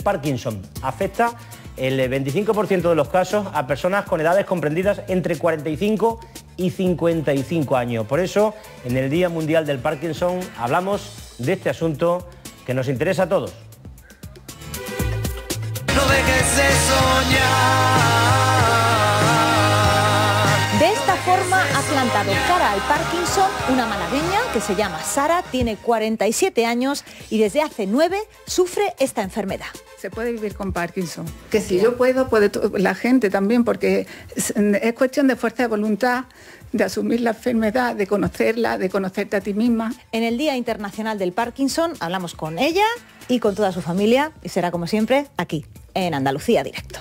Parkinson. Afecta el 25% de los casos a personas con edades comprendidas entre 45 y 55 años. Por eso, en el Día Mundial del Parkinson, hablamos de este asunto que nos interesa a todos. No dejes de soñar. De esta forma ha plantado cara al Parkinson una malagueña que se llama Sara, tiene 47 años y desde hace 9 sufre esta enfermedad. Se puede vivir con Parkinson. Que si yo puedo, puede la gente también, porque es cuestión de fuerza de voluntad, de asumir la enfermedad, de conocerla, de conocerte a ti misma. En el Día Internacional del Parkinson hablamos con ella y con toda su familia y será como siempre aquí, en Andalucía Directo.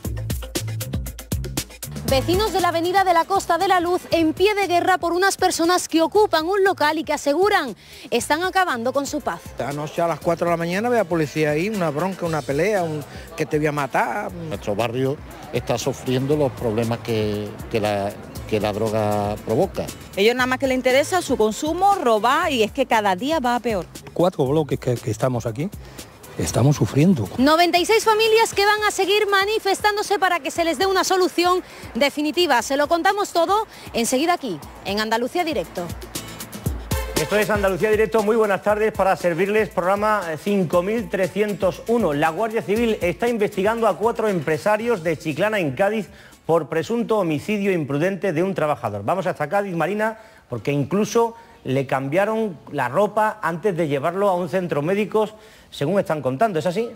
Vecinos de la avenida de la Costa de la Luz en pie de guerra por unas personas que ocupan un local y que aseguran están acabando con su paz. Anoche a las 4 de la mañana ve a policía ahí, una bronca, una pelea, que te voy a matar. Nuestro barrio está sufriendo los problemas que la droga provoca. Ellos nada más que les interesa su consumo, robar, y es que cada día va a peor. 4 bloques que estamos aquí. Estamos sufriendo. 96 familias que van a seguir manifestándose para que se les dé una solución definitiva. Se lo contamos todo enseguida aquí, en Andalucía Directo. Esto es Andalucía Directo, muy buenas tardes, para servirles programa 5301. La Guardia Civil está investigando a 4 empresarios de Chiclana, en Cádiz, por presunto homicidio imprudente de un trabajador. Vamos hasta Cádiz, Marina, porque incluso le cambiaron la ropa antes de llevarlo a un centro médico, según están contando. ¿Es así?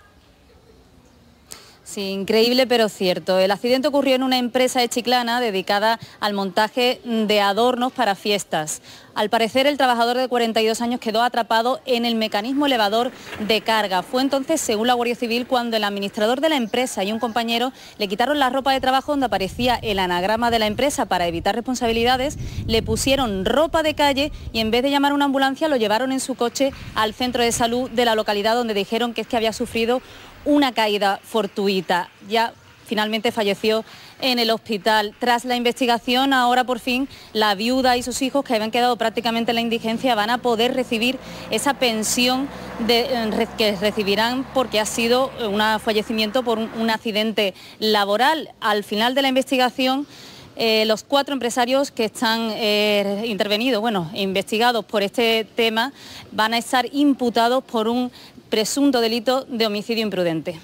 Sí, increíble pero cierto. El accidente ocurrió en una empresa de Chiclana dedicada al montaje de adornos para fiestas. Al parecer, el trabajador de 42 años quedó atrapado en el mecanismo elevador de carga. Fue entonces, según la Guardia Civil, cuando el administrador de la empresa y un compañero le quitaron la ropa de trabajo donde aparecía el anagrama de la empresa para evitar responsabilidades, le pusieron ropa de calle y en vez de llamar a una ambulancia lo llevaron en su coche al centro de salud de la localidad, donde dijeron que es que había sufrido una caída fortuita. Ya finalmente falleció en el hospital. Tras la investigación, ahora por fin la viuda y sus hijos, que habían quedado prácticamente en la indigencia, van a poder recibir esa pensión que recibirán porque ha sido un fallecimiento por un accidente laboral. Al final de la investigación, los 4 empresarios que están investigados por este tema, van a estar imputados por un presunto delito de homicidio imprudente.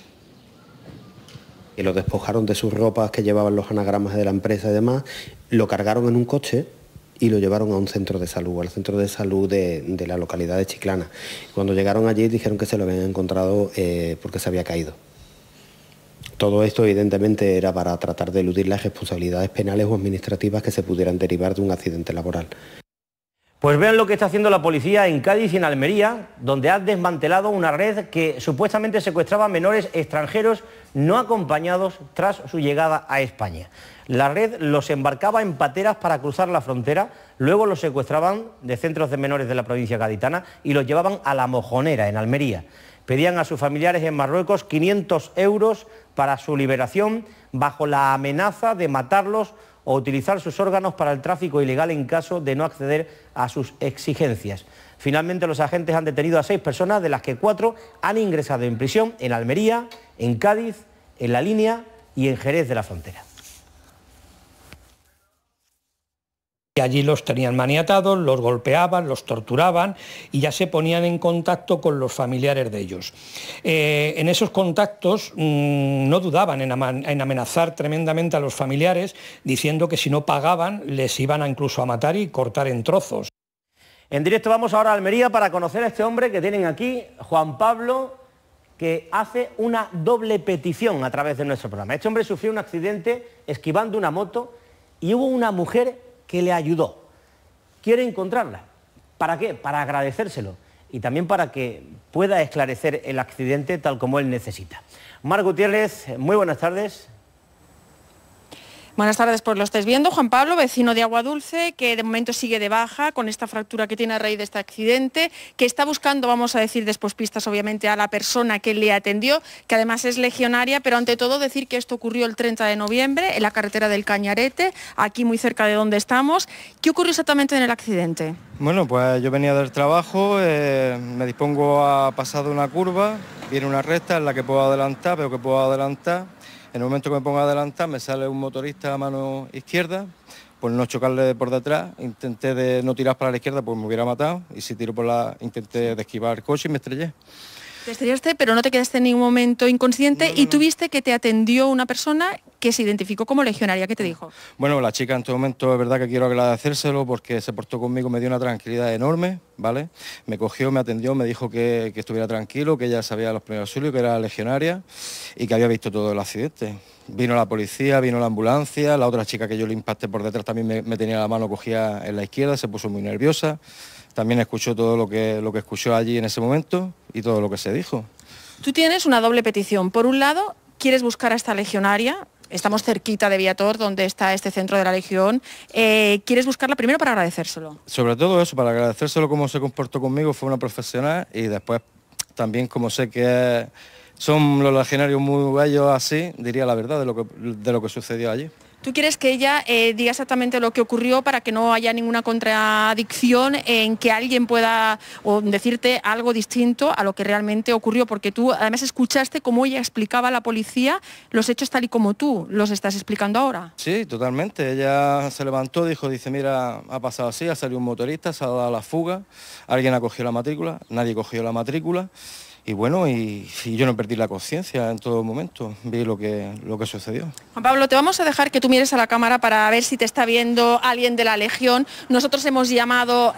Y lo despojaron de sus ropas que llevaban los anagramas de la empresa y demás, lo cargaron en un coche y lo llevaron a un centro de salud, al centro de salud de la localidad de Chiclana. Cuando llegaron allí dijeron que se lo habían encontrado porque se había caído. Todo esto evidentemente era para tratar de eludir las responsabilidades penales o administrativas que se pudieran derivar de un accidente laboral. Pues vean lo que está haciendo la policía en Cádiz y en Almería, donde ha desmantelado una red que supuestamente secuestraba menores extranjeros no acompañados tras su llegada a España. La red los embarcaba en pateras para cruzar la frontera, luego los secuestraban de centros de menores de la provincia gaditana y los llevaban a La Mojonera, en Almería. Pedían a sus familiares en Marruecos 500 euros para su liberación, bajo la amenaza de matarlos o utilizar sus órganos para el tráfico ilegal en caso de no acceder a sus exigencias. Finalmente, los agentes han detenido a 6 personas, de las que 4 han ingresado en prisión en Almería, en Cádiz, en La Línea y en Jerez de la Frontera. Y allí los tenían maniatados, los golpeaban, los torturaban y ya se ponían en contacto con los familiares de ellos. En esos contactos no dudaban en amenazar tremendamente a los familiares, diciendo que si no pagaban les iban incluso a matar y cortar en trozos. En directo vamos ahora a Almería para conocer a este hombre que tienen aquí, Juan Pablo, que hace una doble petición a través de nuestro programa. Este hombre sufrió un accidente esquivando una moto y hubo una mujer que le ayudó. Quiere encontrarla. ¿Para qué? Para agradecérselo y también para que pueda esclarecer el accidente tal como él necesita. Mar Gutiérrez, muy buenas tardes. Buenas tardes, pues lo estáis viendo. Juan Pablo, vecino de Aguadulce, que de momento sigue de baja con esta fractura que tiene a raíz de este accidente, que está buscando, vamos a decir después pistas obviamente, a la persona que le atendió, que además es legionaria, pero ante todo decir que esto ocurrió el 30 de noviembre en la carretera del Cañarete, aquí muy cerca de donde estamos. ¿Qué ocurrió exactamente en el accidente? Bueno, pues yo venía del trabajo, me dispongo a pasar de una curva, viene una recta en la que puedo adelantar, pero que puedo adelantar. En el momento que me pongo a adelantar me sale un motorista a mano izquierda, por no chocarle por detrás, intenté de no tirar para la izquierda pues me hubiera matado, y si tiro por la intenté de esquivar el coche y me estrellé. Te estrellaste, pero no te quedaste en ningún momento inconsciente y tuviste que te atendió una persona que se identificó como legionaria. ¿Qué te dijo? Bueno, la chica en todo momento es verdad que quiero agradecérselo porque se portó conmigo, me dio una tranquilidad enorme, ¿vale? Me cogió, me atendió, me dijo que estuviera tranquilo, que ella sabía los primeros auxilios, que era legionaria y que había visto todo el accidente. Vino la policía, vino la ambulancia, la otra chica que yo le impacté por detrás también me tenía la mano cogida en la izquierda, se puso muy nerviosa. También escuchó todo lo que escuchó allí en ese momento y todo lo que se dijo. Tú tienes una doble petición. Por un lado, quieres buscar a esta legionaria. Estamos cerquita de Viator, donde está este centro de la Legión. ¿Quieres buscarla primero para agradecérselo? Sobre todo eso, para agradecérselo cómo se comportó conmigo, fue una profesional, y después también como sé que son los legionarios muy bellos así, diría la verdad de lo que sucedió allí. ¿Tú quieres que ella diga exactamente lo que ocurrió para que no haya ninguna contradicción en que alguien pueda decirte algo distinto a lo que realmente ocurrió? Porque tú además escuchaste cómo ella explicaba a la policía los hechos tal y como tú los estás explicando ahora. Sí, totalmente. Ella se levantó, dice, mira, ha pasado así, ha salido un motorista, se ha dado la fuga, alguien ha cogido la matrícula, nadie cogió la matrícula. Y bueno, y yo no perdí la conciencia en todo momento, vi lo que sucedió. Juan Pablo, te vamos a dejar que tú mires a la cámara para ver si te está viendo alguien de la Legión. Nosotros hemos llamado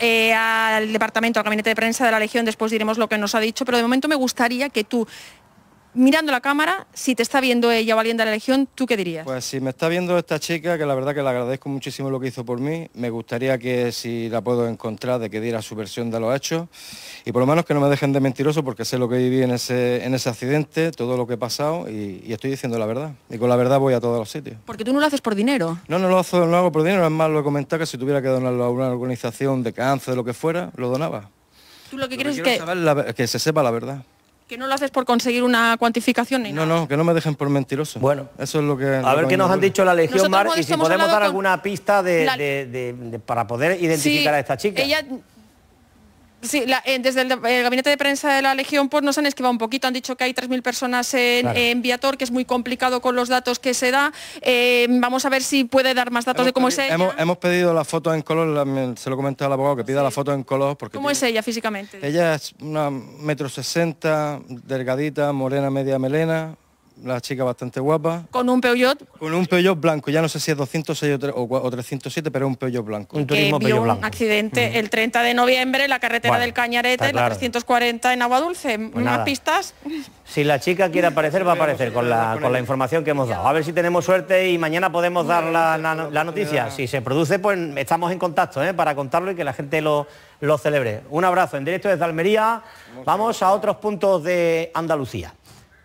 al departamento, al gabinete de prensa de la Legión, después diremos lo que nos ha dicho, pero de momento me gustaría que tú, mirando la cámara, si te está viendo ella o alguien de la Legión, ¿tú qué dirías? Pues si me está viendo esta chica, que la verdad que le agradezco muchísimo lo que hizo por mí, me gustaría que si la puedo encontrar, de que diera su versión de los hechos, y por lo menos que no me dejen de mentiroso, porque sé lo que viví en ese accidente, todo lo que he pasado, y estoy diciendo la verdad. Y con la verdad voy a todos los sitios. Porque tú no lo haces por dinero. No lo hago por dinero, es más, lo he comentado que si tuviera que donarlo a una organización de cáncer, de lo que fuera, lo donaba. Tú lo que quieres es que se sepa la verdad. Que no lo haces por conseguir una cuantificación ni nada. No, que no me dejen por mentiroso. Bueno, eso es lo que... A ver qué nos han dicho la Legión, Mar, y si podemos dar alguna pista para poder identificar a esta chica. Sí, desde el gabinete de prensa de la Legión pues nos han esquivado un poquito, han dicho que hay 3.000 personas en Viator, que es muy complicado con los datos que se da. Vamos a ver si puede dar más datos de cómo es ella. Hemos pedido la foto en color, se lo comenté al abogado que pida la foto en color. Porque ¿Cómo es ella físicamente? Ella es una 1,60 m, delgadita, morena, media melena. La chica bastante guapa. ¿Con un Peugeot? Con un Peugeot blanco, ya no sé si es 206 o 307, pero es un Peugeot blanco. Un turismo Peugeot blanco. Un accidente el 30 de noviembre en la carretera del Cañarete, la 340 en Aguadulce. Pues ¿Unas pistas? Si la chica quiere aparecer, va a aparecer con la información que hemos dado. A ver si tenemos suerte y mañana podemos dar la noticia. Si se produce, pues estamos en contacto para contarlo y que la gente lo celebre. Un abrazo en directo desde Almería. Vamos a otros puntos de Andalucía.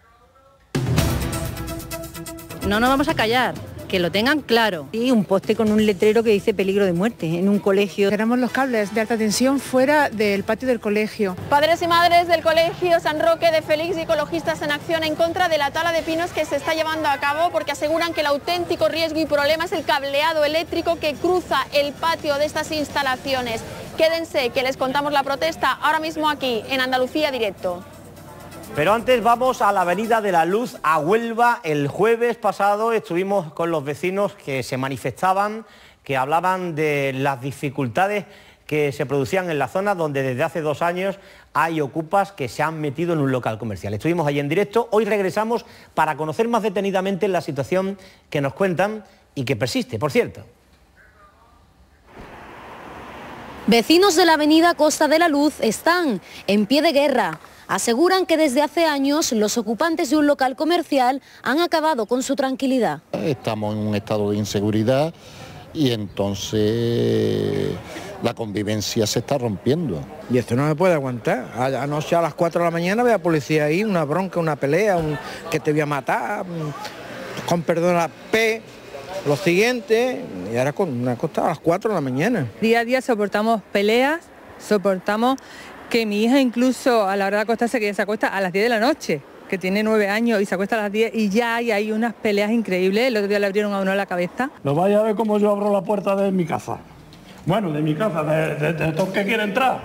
No nos vamos a callar, que lo tengan claro. Y un poste con un letrero que dice peligro de muerte en un colegio. Tenemos los cables de alta tensión fuera del patio del colegio. Padres y madres del colegio San Roque de Félix y ecologistas en acción en contra de la tala de pinos que se está llevando a cabo porque aseguran que el auténtico riesgo y problema es el cableado eléctrico que cruza el patio de estas instalaciones. Quédense, que les contamos la protesta ahora mismo aquí en Andalucía Directo. Pero antes vamos a la Avenida de la Luz, a Huelva. El jueves pasado estuvimos con los vecinos que se manifestaban, que hablaban de las dificultades que se producían en la zona donde desde hace 2 años hay ocupas que se han metido en un local comercial. Estuvimos allí en directo, hoy regresamos para conocer más detenidamente la situación que nos cuentan y que persiste, por cierto. Vecinos de la avenida Costa de la Luz están en pie de guerra. Aseguran que desde hace años los ocupantes de un local comercial han acabado con su tranquilidad. Estamos en un estado de inseguridad y entonces la convivencia se está rompiendo. Y esto no me puede aguantar. Anoche a las 4 de la mañana ve a policía ahí, una bronca, una pelea, que te voy a matar, con perdón la P. Lo siguiente, y ahora me acostaba a las 4 de la mañana. Día a día soportamos peleas, soportamos que mi hija incluso a la hora de acostarse, que se acuesta a las 10 de la noche, que tiene 9 años y se acuesta a las 10 y ya hay unas peleas increíbles. El otro día le abrieron a uno la cabeza. No vaya a ver cómo yo abro la puerta de mi casa. Bueno, de mi casa, de todos que quieren entrar.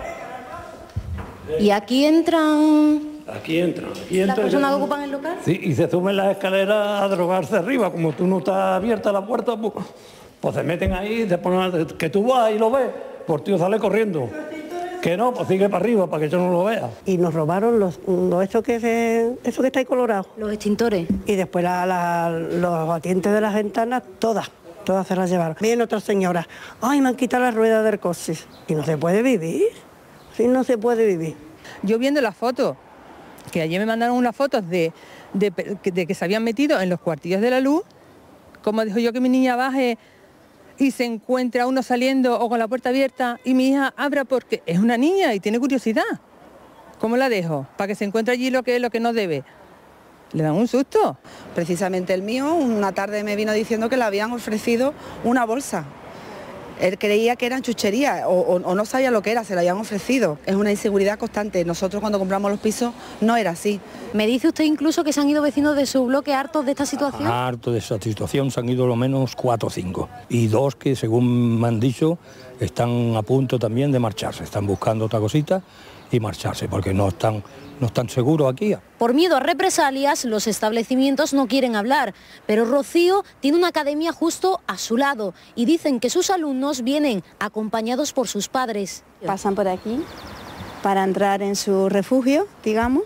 Y aquí entran... Aquí entran. ¿Las personas que ocupan el local? Sí, y se suben las escaleras a drogarse arriba. Como tú no estás abierta la puerta, pues se meten ahí, te ponen, que tú vas y lo ves, pues tío, sale corriendo. Que no, pues sigue para arriba, para que yo no lo vea. Y nos robaron eso que está ahí colorado. Los extintores. Y después los batientes de las ventanas, todas se las llevaron. Vienen otras señoras, ay, me han quitado las ruedas del coche. Y no se puede vivir, sí, no se puede vivir. Yo viendo las fotos, que ayer me mandaron unas fotos de que se habían metido en los cuartillos de la luz, como dijo yo que mi niña baje y se encuentra uno saliendo o con la puerta abierta y mi hija abra porque es una niña y tiene curiosidad. ¿Cómo la dejo? Para que se encuentre allí lo que no debe. Le dan un susto. Precisamente el mío, una tarde me vino diciendo que le habían ofrecido una bolsa. Él creía que eran chucherías o no sabía lo que era, se la habían ofrecido. Es una inseguridad constante. Nosotros cuando compramos los pisos no era así. Me dice usted incluso que se han ido vecinos de su bloque hartos de esta situación. Hartos de esta situación, se han ido lo menos 4 o 5. Y 2 que, según me han dicho, están a punto también de marcharse. Están buscando otra cosita y marcharse, porque no están seguros aquí. Por miedo a represalias, los establecimientos no quieren hablar, pero Rocío tiene una academia justo a su lado y dicen que sus alumnos vienen acompañados por sus padres. Pasan por aquí para entrar en su refugio, digamos,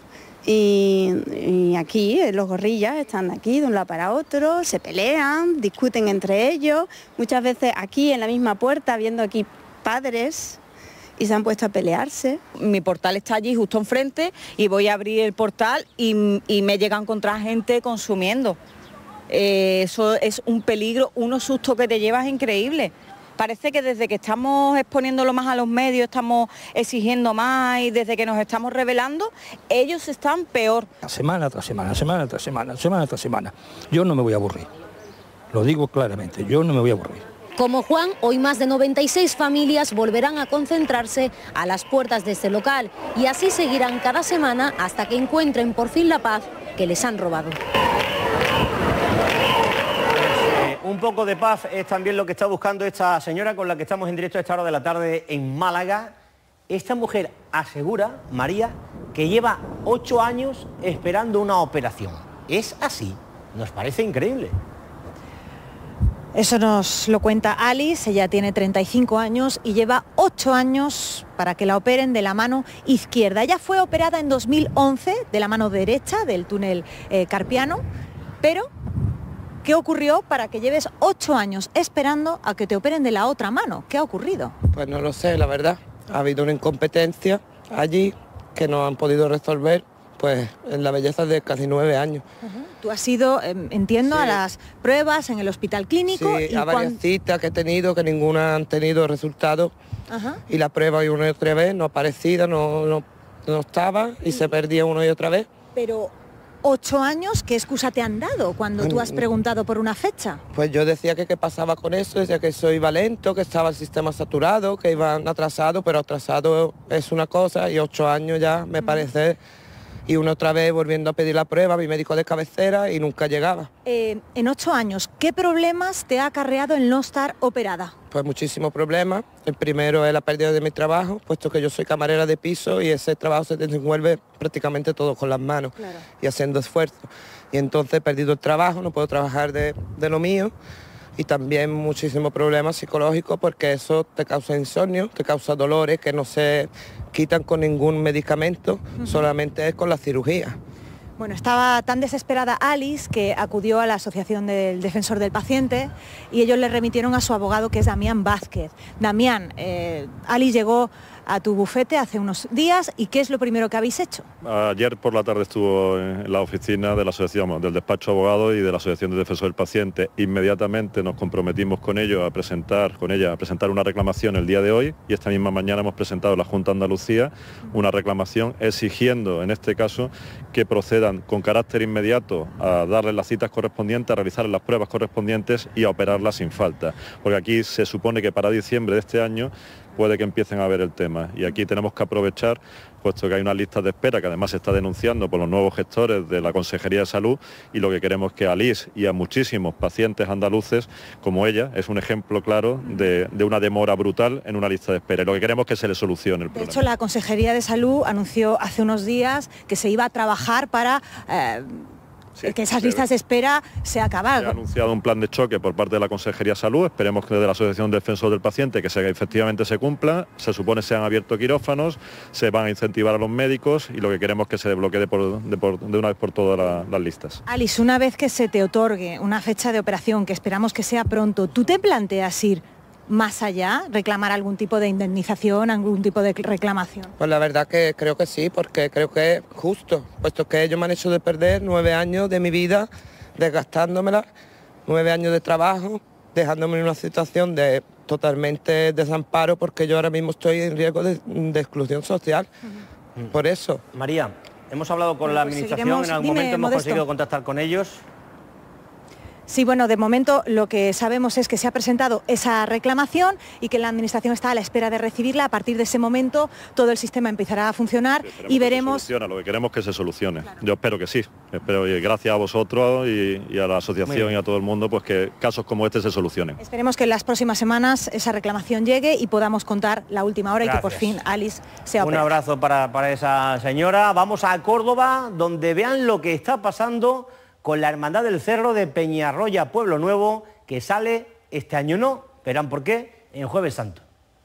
y aquí los gorrillas están aquí de un lado para otro, se pelean, discuten entre ellos, muchas veces aquí en la misma puerta, viendo aquí padres, y se han puesto a pelearse. Mi portal está allí justo enfrente y voy a abrir el portal y me llega a encontrar gente consumiendo. Eso es un peligro, unos sustos que te llevas increíbles. Parece que desde que estamos exponiéndolo más a los medios, estamos exigiendo más y desde que nos estamos revelando, ellos están peor. Semana tras semana, semana tras semana, semana tras semana. Yo no me voy a aburrir. Lo digo claramente, yo no me voy a aburrir. Como Juan, hoy más de 96 familias volverán a concentrarse a las puertas de este local y así seguirán cada semana hasta que encuentren por fin la paz que les han robado. Un poco de paz es también lo que está buscando esta señora con la que estamos en directo a esta hora de la tarde en Málaga. Esta mujer asegura, María, que lleva 8 años esperando una operación. ¿Es así? Nos parece increíble. Eso nos lo cuenta Alice, ella tiene 35 años y lleva 8 años para que la operen de la mano izquierda. Ella fue operada en 2011 de la mano derecha del túnel carpiano, pero ¿qué ocurrió para que lleves 8 años esperando a que te operen de la otra mano? ¿Qué ha ocurrido? Pues no lo sé, la verdad. Ha habido una incompetencia allí que no han podido resolver, pues en la belleza de casi 9 años. Tú has ido, entiendo, sí, a las pruebas en el hospital clínico. Sí, a varias citas que he tenido, que ninguna han tenido resultados. Y la prueba y una y otra vez no aparecida, no estaba y se perdía una y otra vez. Pero 8 años, ¿qué excusa te han dado cuando tú has preguntado por una fecha? Pues yo decía que qué pasaba con eso, decía que eso iba lento, que estaba el sistema saturado, que iban atrasados, pero atrasado es una cosa y 8 años ya me parece... Y una otra vez volviendo a pedir la prueba a mi médico de cabecera y nunca llegaba. En 8 años, ¿qué problemas te ha acarreado el no estar operada? Pues muchísimos problemas. El primero es la pérdida de mi trabajo, puesto que yo soy camarera de piso y ese trabajo se desenvuelve prácticamente todo con las manos, claro, y haciendo esfuerzo. Y entonces he perdido el trabajo, no puedo trabajar de lo mío. Y también muchísimos problemas psicológicos porque eso te causa insomnio, te causa dolores que no se quitan con ningún medicamento, solamente es con la cirugía. Bueno, estaba tan desesperada Alice que acudió a la Asociación del Defensor del Paciente y ellos le remitieron a su abogado, que es Damián Vázquez. Damián, Alice llegó a tu bufete hace unos días y ¿qué es lo primero que habéis hecho? Ayer por la tarde estuvo en la oficina de la asociación, del despacho de abogados y de la Asociación de Defensor del Paciente. Inmediatamente nos comprometimos con ellos a presentar una reclamación el día de hoy, y esta misma mañana hemos presentado a la Junta de Andalucía una reclamación exigiendo, en este caso, que procedan con carácter inmediato a darles las citas correspondientes, a realizar las pruebas correspondientes y a operarlas sin falta. Porque aquí se supone que para diciembre de este año puede que empiecen a ver el tema, y aquí tenemos que aprovechar, puesto que hay una lista de espera que además se está denunciando por los nuevos gestores de la Consejería de Salud, y lo que queremos es que a Alice y a muchísimos pacientes andaluces como ella es un ejemplo claro de una demora brutal en una lista de espera, y lo que queremos es que se le solucione el problema. De hecho, la Consejería de Salud anunció hace unos días que se iba a trabajar para que esas listas de espera se acabaran. Se ha anunciado un plan de choque por parte de la Consejería de Salud, esperemos que desde la Asociación de Defensor del Paciente que efectivamente se cumpla, se supone se han abierto quirófanos, se van a incentivar a los médicos, y lo que queremos es que se desbloquee de una vez por todas las listas. Alice, una vez que se te otorgue una fecha de operación, que esperamos que sea pronto, ¿tú te planteas ir más allá, reclamar algún tipo de indemnización, algún tipo de reclamación? Pues la verdad que creo que sí, porque creo que es justo, puesto que ellos me han hecho de perder 9 años de mi vida, desgastándomela, 9 años de trabajo, dejándome en una situación de totalmente desamparo, porque yo ahora mismo estoy en riesgo de exclusión social. Por eso. María, hemos hablado con la administración, en algún momento hemos conseguido contactar con ellos. Sí, bueno, de momento lo que sabemos es que se ha presentado esa reclamación y que la Administración está a la espera de recibirla. A partir de ese momento todo el sistema empezará a funcionar y veremos... Lo que queremos es que se solucione. Claro. Yo espero que sí. Espero, y gracias a vosotros y a la asociación y a todo el mundo, pues que casos como este se solucionen. Esperemos que en las próximas semanas esa reclamación llegue y podamos contar la última hora. Gracias. Y que por fin Alice sea operada. Un abrazo para esa señora. Vamos a Córdoba, donde vean lo que está pasando con la Hermandad del Cerro de Peñarroya Pueblo Nuevo, que sale este año no, verán por qué, en Jueves Santo.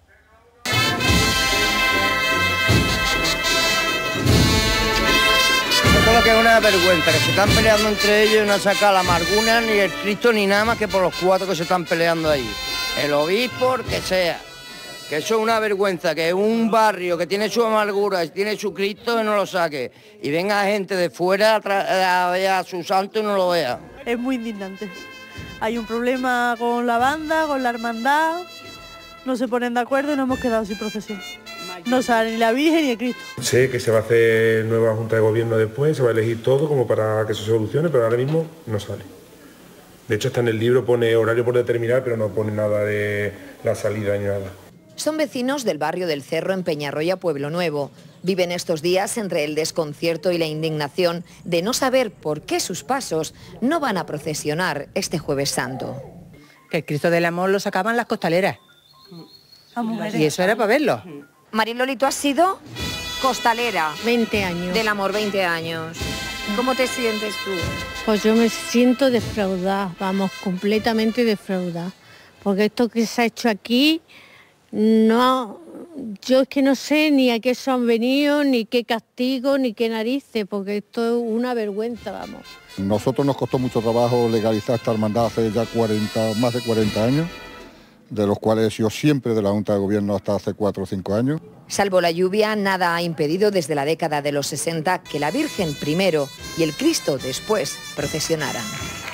Esto es lo que es una vergüenza, que se están peleando entre ellos y no han sacado la amargura ni el Cristo ni nada más que por los 4 que se están peleando ahí. El obispo, el que sea. Que eso es una vergüenza, que un barrio que tiene su amargura y tiene su Cristo y no lo saque. Y venga gente de fuera a ver a su santo y no lo vea. Es muy indignante. Hay un problema con la banda, con la hermandad, no se ponen de acuerdo y nos hemos quedado sin procesión. No sale ni la Virgen ni el Cristo. Sé que se va a hacer nueva Junta de Gobierno después, se va a elegir todo como para que se solucione, pero ahora mismo no sale. De hecho, hasta en el libro pone horario por determinar, pero no pone nada de la salida ni nada. Son vecinos del barrio del Cerro en Peñarroya, Pueblo Nuevo. Viven estos días entre el desconcierto y la indignación de no saber por qué sus pasos no van a procesionar este Jueves Santo. Que el Cristo del Amor lo sacaban las costaleras. Y eso era para verlo. Mariloli, tú has sido costalera. 20 años. Del Amor, 20 años. ¿Cómo te sientes tú? Pues yo me siento defraudada, vamos, completamente defraudada. Porque esto que se ha hecho aquí... No, yo es que no sé ni a qué se han venido, ni qué castigo, ni qué narices, porque esto es una vergüenza, vamos. Nosotros nos costó mucho trabajo legalizar esta hermandad hace ya más de 40 años, de los cuales he sido siempre de la Junta de Gobierno hasta hace 4 o 5 años. Salvo la lluvia, nada ha impedido desde la década de los 60 que la Virgen primero y el Cristo después procesionaran.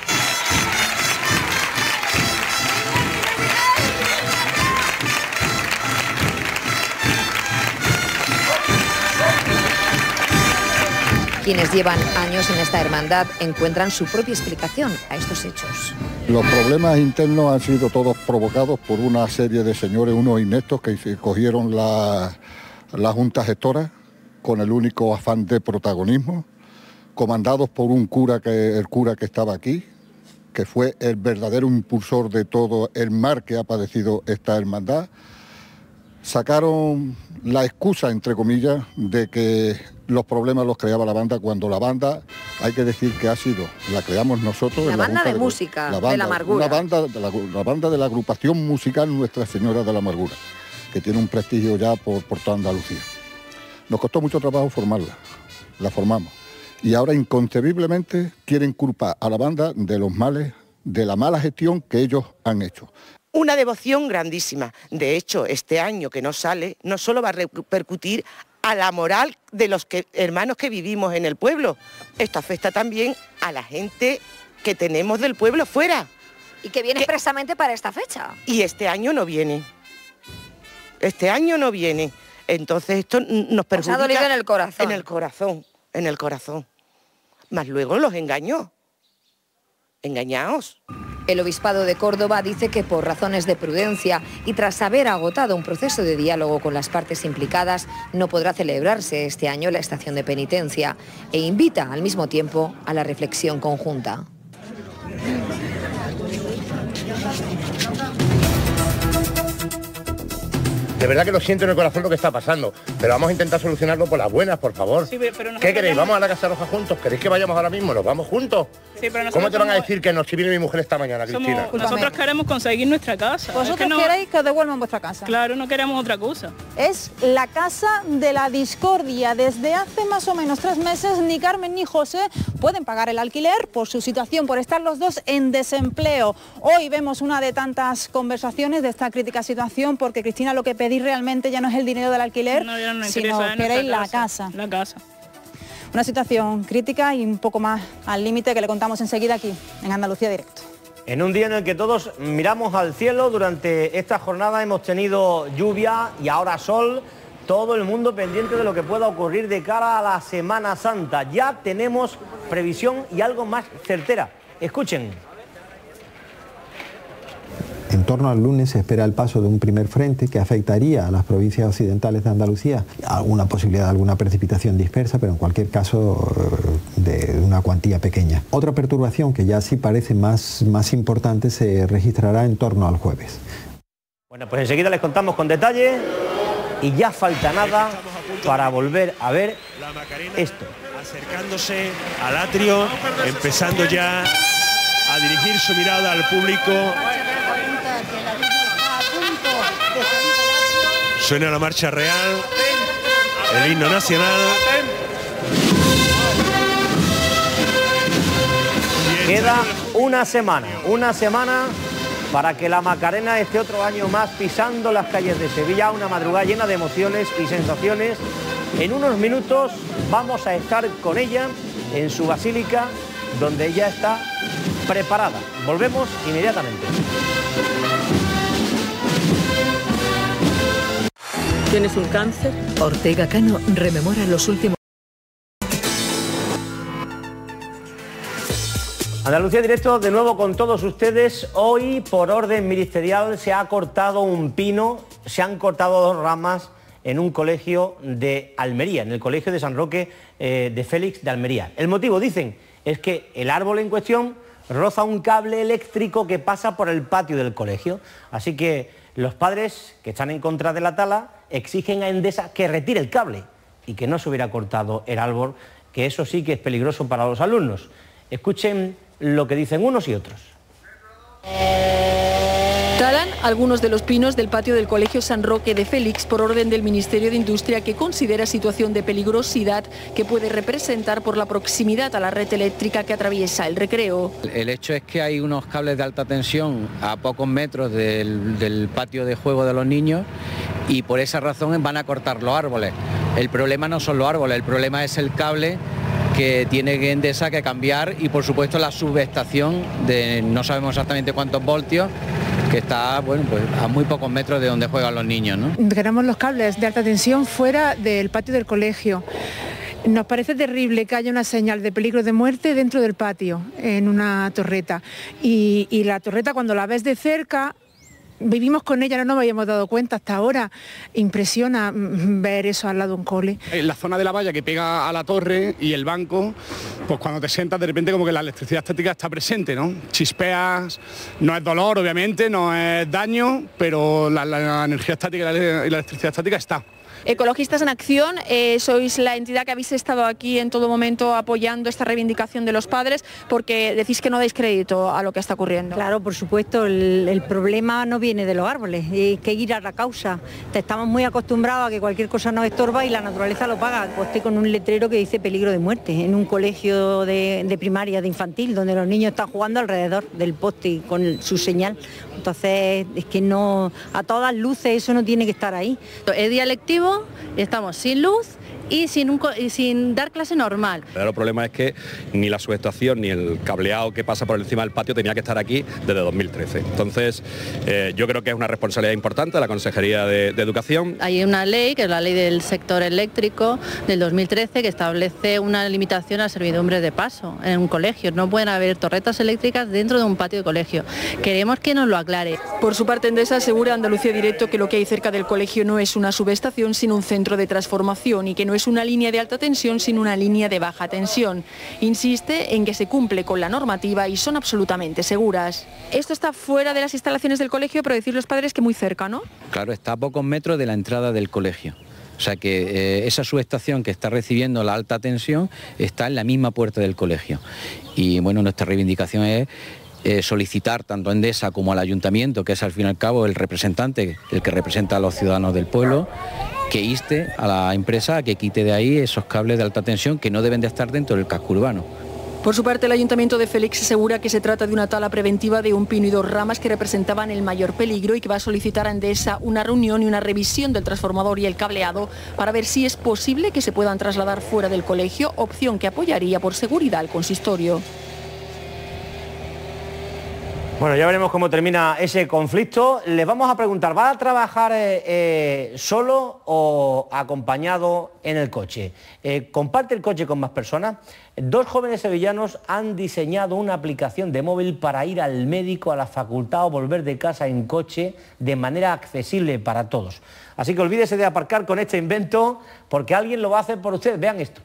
Quienes llevan años en esta hermandad encuentran su propia explicación a estos hechos. Los problemas internos han sido todos provocados por una serie de señores, unos ineptos que cogieron la Junta Gestora con el único afán de protagonismo, comandados por el cura que estaba aquí, que fue el verdadero impulsor de todo el mal que ha padecido esta hermandad. Sacaron la excusa, entre comillas, de que los problemas los creaba la banda, cuando la banda, hay que decir que ha sido, la creamos nosotros. La banda de música, de la amargura. La banda de la agrupación musical Nuestra Señora de la Amargura, que tiene un prestigio ya por toda Andalucía. Nos costó mucho trabajo formarla, la formamos. Y ahora inconcebiblemente quieren culpar a la banda de los males, de la mala gestión que ellos han hecho. una devoción grandísima. De hecho, este año que no sale, no solo va a repercutir a la moral de los hermanos que vivimos en el pueblo, esto afecta también a la gente que tenemos del pueblo fuera. Y que viene expresamente para esta fecha. Y este año no viene. Este año no viene. Entonces esto nos perjudica. Os ha dolido en el corazón. En el corazón, en el corazón. Más luego los engañó. Engañaos. El Obispado de Córdoba dice que por razones de prudencia y tras haber agotado un proceso de diálogo con las partes implicadas, no podrá celebrarse este año la estación de penitencia e invita al mismo tiempo a la reflexión conjunta. De verdad que lo siento en el corazón lo que está pasando, pero vamos a intentar solucionarlo por las buenas, por favor. Sí, ¿qué queréis? ¿Vamos a la Casa Roja juntos? ¿Queréis que vayamos ahora mismo? ¿Nos vamos juntos? Sí, pero ¿cómo te van a decir que no? Si vino mi mujer esta mañana, Cristina. Nosotros queremos conseguir nuestra casa. Vosotros queréis que os devuelvan vuestra casa. Claro, no queremos otra cosa. Es la casa de la discordia. Desde hace más o menos 3 meses ni Carmen ni José pueden pagar el alquiler por su situación, por estar los dos en desempleo. Hoy vemos una de tantas conversaciones de esta crítica situación, porque Cristina, lo que pedís realmente ya no es el dinero del alquiler, sino queréis la casa. La casa. Una situación crítica y un poco más al límite que le contamos enseguida aquí, en Andalucía Directo. En un día en el que todos miramos al cielo, durante esta jornada hemos tenido lluvia y ahora sol, todo el mundo pendiente de lo que pueda ocurrir de cara a la Semana Santa. Ya tenemos previsión y algo más certera. Escuchen. En torno al lunes se espera el paso de un primer frente que afectaría a las provincias occidentales de Andalucía. Alguna posibilidad de alguna precipitación dispersa, pero en cualquier caso de una cuantía pequeña. Otra perturbación que ya sí parece más importante se registrará en torno al jueves. Bueno, pues enseguida les contamos con detalle y ya falta nada para volver a ver esto. Acercándose al atrio, empezando ya a dirigir su mirada al público. Suena la marcha real, el himno nacional. Queda una semana para que la Macarena esté otro año más pisando las calles de Sevilla, una madrugada llena de emociones y sensaciones. En unos minutos vamos a estar con ella en su basílica, donde ella está preparada. Volvemos inmediatamente. ¿Tienes un cáncer? Ortega Cano rememora los últimos... Andalucía Directo, de nuevo con todos ustedes. Hoy, por orden ministerial, se ha cortado un pino, se han cortado 2 ramas en un colegio de Almería, en el colegio de San Roque de Félix de Almería. El motivo, dicen, es que el árbol en cuestión roza un cable eléctrico que pasa por el patio del colegio. Así que los padres que están en contra de la tala exigen a Endesa que retire el cable y que no se hubiera cortado el árbol, que eso sí que es peligroso para los alumnos. Escuchen lo que dicen unos y otros. Talan algunos de los pinos del patio del Colegio San Roque de Félix por orden del Ministerio de Industria, que considera situación de peligrosidad que puede representar por la proximidad a la red eléctrica que atraviesa el recreo. El hecho es que hay unos cables de alta tensión a pocos metros del patio de juego de los niños y por esa razón van a cortar los árboles. El problema no son los árboles, el problema es el cable que tiene Endesa que cambiar y por supuesto la subestación de no sabemos exactamente cuántos voltios, que está pues a muy pocos metros de donde juegan los niños, ¿no? Queremos los cables de alta tensión fuera del patio del colegio. Nos parece terrible que haya una señal de peligro de muerte dentro del patio, en una torreta. Y la torreta, cuando la ves de cerca, vivimos con ella, no nos habíamos dado cuenta hasta ahora. Impresiona ver eso al lado de un cole. En la zona de la valla que pega a la torre y el banco, pues cuando te sientas de repente como que la electricidad estática está presente, ¿no? Chispeas, no es dolor obviamente, no es daño, pero la energía estática y la electricidad estática está. Ecologistas en Acción, sois la entidad que habéis estado aquí en todo momento apoyando esta reivindicación de los padres, porque decís que no dais crédito a lo que está ocurriendo. Claro, por supuesto, el problema no viene de los árboles, hay que ir a la causa. Estamos muy acostumbrados a que cualquier cosa nos estorba y la naturaleza lo paga. Pues estoy con un letrero que dice peligro de muerte en un colegio de primaria, de infantil, donde los niños están jugando alrededor del poste con su señal. Entonces, es que no, a todas luces eso no tiene que estar ahí. Es día lectivo, estamos sin luz y sin dar clase normal. El problema es que ni la subestación ni el cableado que pasa por encima del patio tenía que estar aquí desde 2013. Entonces, yo creo que es una responsabilidad importante de la Consejería de Educación. Hay una ley, que es la ley del sector eléctrico del 2013, que establece una limitación a servidumbres de paso en un colegio. No pueden haber torretas eléctricas dentro de un patio de colegio. Queremos que nos lo aclare. Por su parte, Endesa asegura a Andalucía Directo que lo que hay cerca del colegio no es una subestación, sino un centro de transformación, y que no es una línea de alta tensión, sino una línea de baja tensión. Insiste en que se cumple con la normativa y son absolutamente seguras. Esto está fuera de las instalaciones del colegio, pero decir los padres que muy cerca, ¿no? Claro, está a pocos metros de la entrada del colegio. O sea que esa subestación que está recibiendo la alta tensión está en la misma puerta del colegio. Y bueno, nuestra reivindicación es solicitar tanto a Endesa como al Ayuntamiento, que es al fin y al cabo el representante, el que representa a los ciudadanos del pueblo, que inste a la empresa a que quite de ahí esos cables de alta tensión que no deben de estar dentro del casco urbano. Por su parte, el Ayuntamiento de Félix asegura que se trata de una tala preventiva de un pino y 2 ramas que representaban el mayor peligro, y que va a solicitar a Endesa una reunión y una revisión del transformador y el cableado para ver si es posible que se puedan trasladar fuera del colegio, opción que apoyaría por seguridad al consistorio. Bueno, ya veremos cómo termina ese conflicto. Les vamos a preguntar, ¿va a trabajar solo o acompañado en el coche? ¿Comparte el coche con más personas? 2 jóvenes sevillanos han diseñado una aplicación de móvil para ir al médico, a la facultad o volver de casa en coche de manera accesible para todos. Así que olvídese de aparcar con este invento, porque alguien lo va a hacer por usted. Vean esto.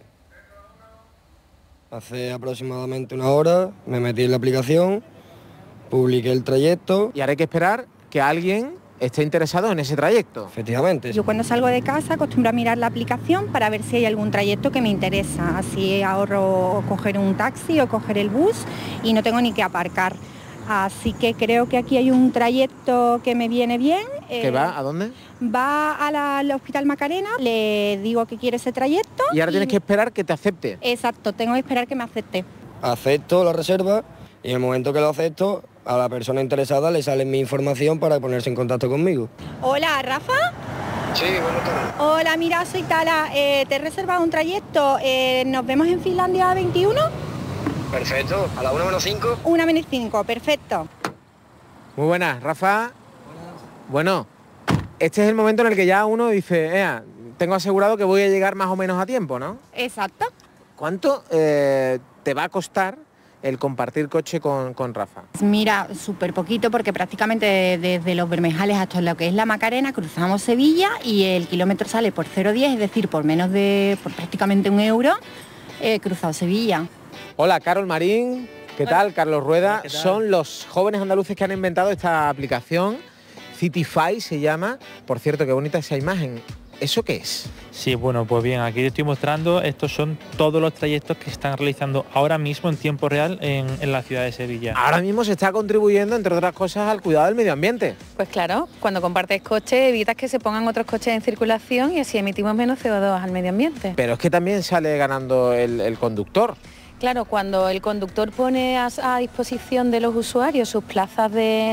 Hace aproximadamente una hora me metí en la aplicación, publiqué el trayecto. Y ahora hay que esperar que alguien esté interesado en ese trayecto. Efectivamente. Yo cuando salgo de casa acostumbro a mirar la aplicación para ver si hay algún trayecto que me interesa. Así ahorro coger un taxi o coger el bus y no tengo ni que aparcar. Así que creo que aquí hay un trayecto que me viene bien. ¿Que va? ¿A dónde? Va al Hospital Macarena, le digo que quiere ese trayecto. Y ahora tienes que esperar que te acepte. Exacto, tengo que esperar que me acepte. Acepto la reserva y en el momento que lo acepto, a la persona interesada le sale mi información para ponerse en contacto conmigo. Hola, Rafa. Sí, buenas tardes. Hola, mira, soy Tala. Te he reservado un trayecto. Nos vemos en Finlandia 21. Perfecto, a la 1:05. 1:05, perfecto. Muy buenas, Rafa. Bueno, este es el momento en el que ya uno dice, tengo asegurado que voy a llegar más o menos a tiempo, ¿no? Exacto. ¿Cuánto te va a costar el compartir coche con Rafa? Mira, súper poquito, porque prácticamente desde Los Bermejales hasta lo que es la Macarena cruzamos Sevilla y el kilómetro sale por 0,10, es decir, por prácticamente €1, cruzado Sevilla. Hola, Carol Marín, ¿qué tal? Carlos Rueda. ¿Qué tal? Son los jóvenes andaluces que han inventado esta aplicación, Citify se llama. Por cierto, qué bonita esa imagen. ¿Eso qué es? Sí, bueno, pues bien, aquí te estoy mostrando, estos son todos los trayectos que están realizando ahora mismo en tiempo real en la ciudad de Sevilla. Ahora mismo se está contribuyendo, entre otras cosas, al cuidado del medio ambiente. Pues claro, cuando compartes coche evitas que se pongan otros coches en circulación y así emitimos menos CO2 al medio ambiente. Pero es que también sale ganando el conductor. Claro, cuando el conductor pone a disposición de los usuarios sus plazas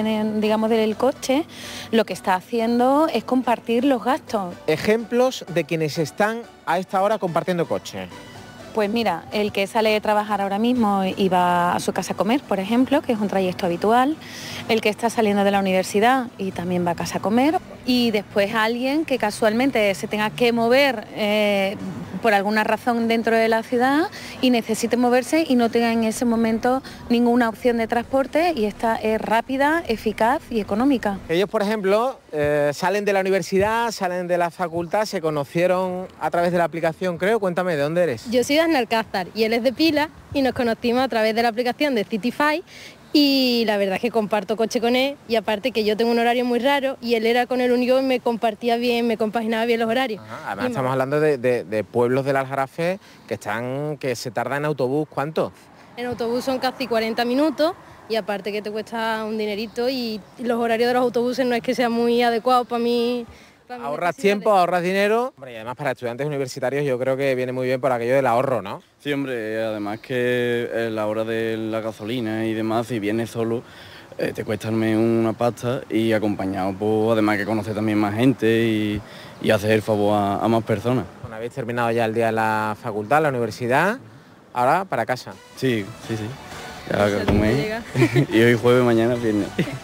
del coche, lo que está haciendo es compartir los gastos. Ejemplos de quienes están a esta hora compartiendo coche. Pues mira, el que sale de trabajar ahora mismo y va a su casa a comer, por ejemplo, que es un trayecto habitual, el que está saliendo de la universidad y también va a casa a comer, y después alguien que casualmente se tenga que mover por alguna razón dentro de la ciudad y necesite moverse y no tenga en ese momento ninguna opción de transporte, y esta es rápida, eficaz y económica. Ellos, por ejemplo, salen de la universidad, salen de la facultad, se conocieron a través de la aplicación, creo. Cuéntame, ¿de dónde eres? Yo soy de Alcázar y él es de Pila y nos conocimos a través de la aplicación de Citify Y la verdad es que comparto coche con él, y aparte que yo tengo un horario muy raro y él era con el único que me compartía bien, me compaginaba bien los horarios. Además estamos hablando de pueblos del Aljarafe que se tarda en autobús, ¿cuánto? En autobús son casi 40 minutos y aparte que te cuesta un dinerito y los horarios de los autobuses no es que sean muy adecuados para mí. Ahorras tiempo, ahorras dinero. Hombre, y además para estudiantes universitarios yo creo que viene muy bien por aquello del ahorro, ¿no? Sí, hombre, además que la hora de la gasolina y demás, si vienes solo, te cuesta una pasta y acompañado, pues además que conocer también más gente y hacer el favor a más personas. Bueno, habéis terminado ya el día en la facultad, la universidad, ahora para casa. Sí. Ya comé. Y hoy jueves, mañana viernes.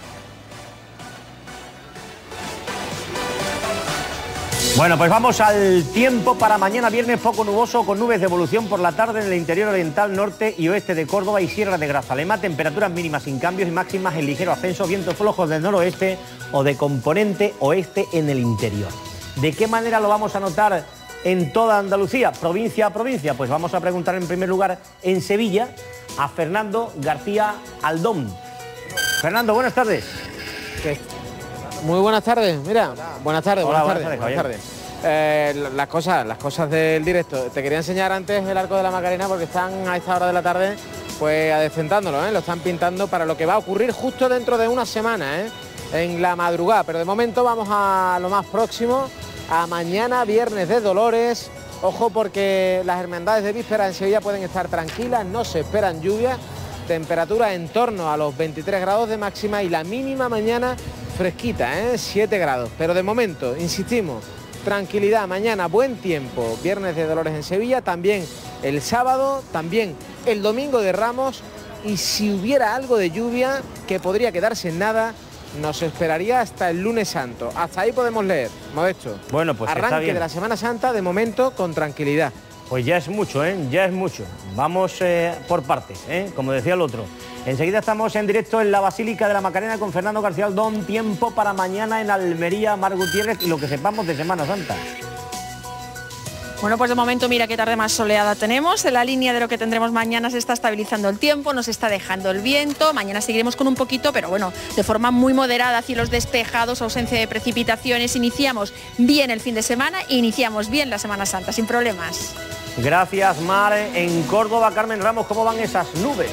Bueno, pues vamos al tiempo para mañana viernes, poco nuboso, con nubes de evolución por la tarde en el interior oriental, norte y oeste de Córdoba y Sierra de Grazalema, temperaturas mínimas sin cambios y máximas en ligero ascenso, vientos flojos del noroeste o de componente oeste en el interior. ¿De qué manera lo vamos a notar en toda Andalucía, provincia a provincia? Pues vamos a preguntar en primer lugar en Sevilla a Fernando García Aldón. Fernando, buenas tardes. Muy buenas tardes, mira. Buenas tardes, Hola, buenas tardes. Las cosas del directo. Te quería enseñar antes el Arco de la Macarena porque están a esta hora de la tarde pues adecentándolo, lo están pintando para lo que va a ocurrir justo dentro de una semana, en la madrugada. Pero de momento vamos a lo más próximo, a mañana, viernes de Dolores. Ojo porque las hermandades de víspera en Sevilla pueden estar tranquilas, no se esperan lluvias, temperatura en torno a los 23 grados de máxima y la mínima mañana fresquita, 7 grados. Pero de momento, insistimos, tranquilidad, mañana buen tiempo, viernes de Dolores en Sevilla, también el sábado, también el domingo de Ramos, y si hubiera algo de lluvia, que podría quedarse en nada, nos esperaría hasta el lunes santo. Hasta ahí podemos leer, Modesto. Bueno, pues arranque de la Semana Santa, de momento, con tranquilidad. Pues ya es mucho, ya es mucho. Vamos por partes, como decía el otro. Enseguida estamos en directo en la Basílica de la Macarena con Fernando García Aldón. Tiempo para mañana en Almería, Mar Gutiérrez y lo que sepamos de Semana Santa. Bueno, pues de momento mira qué tarde más soleada tenemos. En la línea de lo que tendremos mañana se está estabilizando el tiempo, nos está dejando el viento. Mañana seguiremos con un poquito, pero bueno, de forma muy moderada, cielos despejados, ausencia de precipitaciones. Iniciamos bien el fin de semana e iniciamos bien la Semana Santa, sin problemas. Gracias, Mar. En Córdoba, Carmen Ramos, ¿cómo van esas nubes?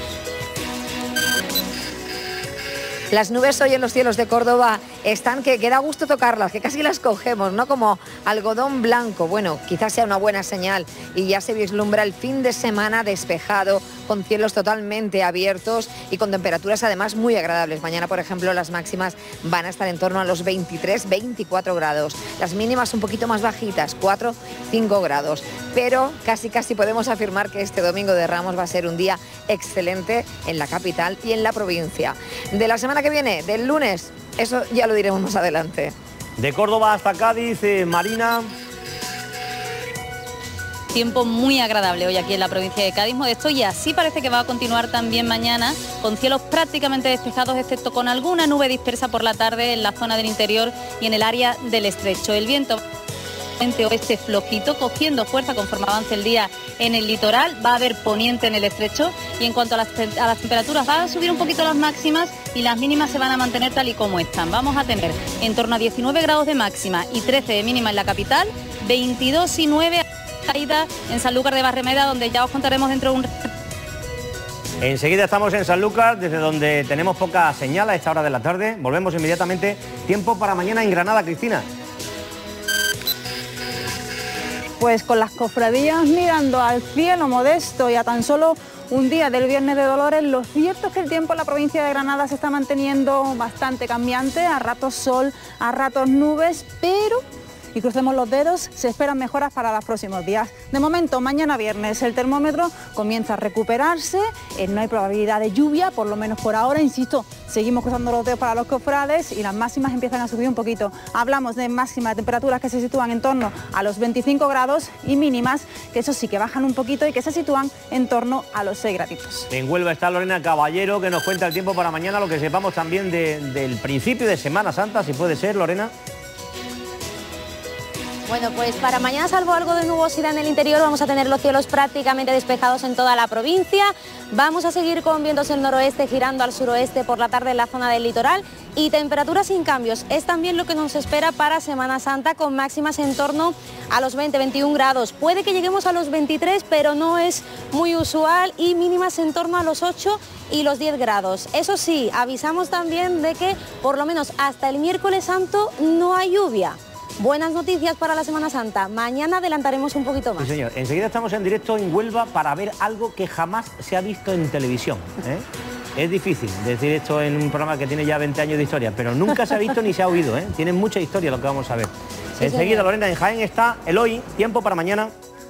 Las nubes hoy en los cielos de Córdoba están que da gusto tocarlas, que casi las cogemos, ¿no? Como algodón blanco. Bueno, quizás sea una buena señal y ya se vislumbra el fin de semana despejado, con cielos totalmente abiertos y con temperaturas además muy agradables. Mañana, por ejemplo, las máximas van a estar en torno a los 23-24 grados. Las mínimas un poquito más bajitas, 4-5 grados. Pero casi podemos afirmar que este domingo de Ramos va a ser un día excelente en la capital y en la provincia. De la semana que viene, del lunes, eso ya lo diremos más adelante. De Córdoba hasta Cádiz, Marina. Tiempo muy agradable hoy aquí en la provincia de Cádiz, Modesto, y así parece que va a continuar también mañana, con cielos prácticamente despejados, excepto con alguna nube dispersa por la tarde en la zona del interior y en el área del estrecho. El viento oeste flojito, cogiendo fuerza conforme avance el día en el litoral, va a haber poniente en el estrecho, y en cuanto a las temperaturas, va a subir un poquito las máximas y las mínimas se van a mantener tal y como están. Vamos a tener en torno a 19 grados de máxima y 13 de mínima en la capital, 22 y 9 caída en Sanlúcar de Barrameda, donde ya os contaremos dentro de un... Enseguida estamos en Sanlúcar, desde donde tenemos poca señal a esta hora de la tarde. Volvemos inmediatamente. Tiempo para mañana en Granada, Cristina. Pues con las cofradías mirando al cielo, Modesto, y a tan solo un día del Viernes de Dolores, lo cierto es que el tiempo en la provincia de Granada se está manteniendo bastante cambiante, a ratos sol, a ratos nubes, pero, y crucemos los dedos, se esperan mejoras para los próximos días. De momento, mañana viernes, el termómetro comienza a recuperarse, no hay probabilidad de lluvia, por lo menos por ahora, insisto, seguimos cruzando los dedos para los cofrades y las máximas empiezan a subir un poquito. Hablamos de máximas temperaturas que se sitúan en torno a los 25 grados y mínimas, que eso sí que bajan un poquito y que se sitúan en torno a los 6 graditos. En Huelva está Lorena Caballero, que nos cuenta el tiempo para mañana, lo que sepamos también del principio de Semana Santa, si puede ser, Lorena. Bueno, pues para mañana, salvo algo de nubosidad en el interior, vamos a tener los cielos prácticamente despejados en toda la provincia. Vamos a seguir con vientos del noroeste girando al suroeste por la tarde en la zona del litoral y temperaturas sin cambios. Es también lo que nos espera para Semana Santa, con máximas en torno a los 20-21 grados. Puede que lleguemos a los 23, pero no es muy usual, y mínimas en torno a los 8 y los 10 grados. Eso sí, avisamos también de que por lo menos hasta el miércoles santo no hay lluvia. Buenas noticias para la Semana Santa. Mañana adelantaremos un poquito más. Sí, señor. Enseguida estamos en directo en Huelva para ver algo que jamás se ha visto en televisión, ¿eh? Es difícil decir esto en un programa que tiene ya 20 años de historia, pero nunca se ha visto ni se ha oído, ¿eh? Tiene mucha historia lo que vamos a ver. Sí, enseguida, señor. Lorena, en Jaén está el hoy, tiempo para mañana.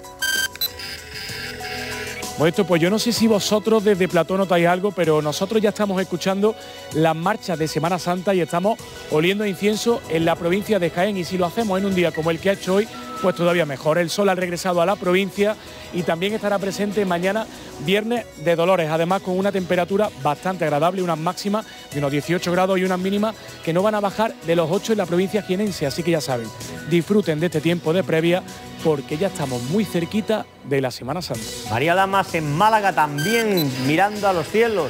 Bueno, pues yo no sé si vosotros desde Platón notáis algo, pero nosotros ya estamos escuchando las marchas de Semana Santa y estamos oliendo incienso en la provincia de Jaén, y si lo hacemos en un día como el que ha hecho hoy, pues todavía mejor. El sol ha regresado a la provincia y también estará presente mañana, Viernes de Dolores, además con una temperatura bastante agradable, unas máximas de unos 18 grados y unas mínimas que no van a bajar de los 8 en la provincia jienense, así que ya saben, disfruten de este tiempo de previa porque ya estamos muy cerquita de la Semana Santa. María Lamas en Málaga también mirando a los cielos.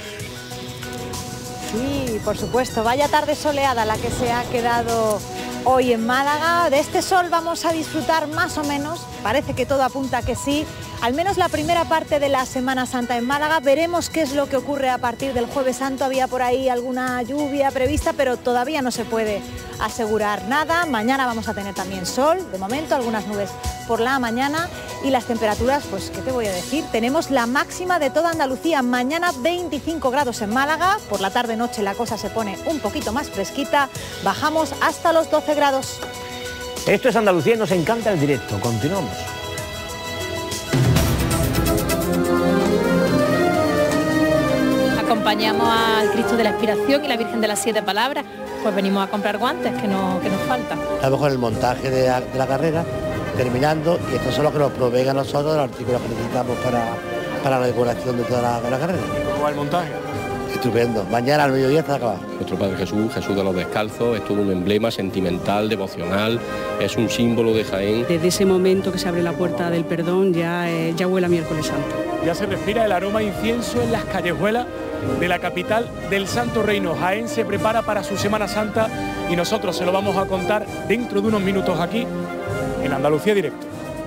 Sí, por supuesto, vaya tarde soleada la que se ha quedado hoy en Málaga. De este sol vamos a disfrutar más o menos, parece que todo apunta a que sí, al menos la primera parte de la Semana Santa en Málaga. Veremos qué es lo que ocurre a partir del Jueves Santo. Había por ahí alguna lluvia prevista, pero todavía no se puede asegurar nada. Mañana vamos a tener también sol, de momento algunas nubes por la mañana, y las temperaturas, pues qué te voy a decir, tenemos la máxima de toda Andalucía. Mañana 25 grados en Málaga, por la tarde-noche la cosa se pone un poquito más fresquita, bajamos hasta los 12 grados. Esto es Andalucía y nos encanta el directo, continuamos. Acompañamos al Cristo de la Expiración y la Virgen de las Siete Palabras, pues venimos a comprar guantes que nos faltan. Estamos con el montaje de la carrera terminando, y estos son los que nos proveen a nosotros los artículos que necesitamos para la decoración de toda la carrera. ¿Cómo va el montaje? Estupendo. Mañana al mediodía está acabado. Nuestro Padre Jesús, Jesús de los Descalzos, es todo un emblema sentimental, devocional, es un símbolo de Jaén. Desde ese momento que se abre la puerta del perdón ya huele a miércoles santo. Ya se respira el aroma a incienso en las callejuelas de la capital del Santo Reino. Jaén se prepara para su Semana Santa y nosotros se lo vamos a contar dentro de unos minutos aquí en Andalucía Directo.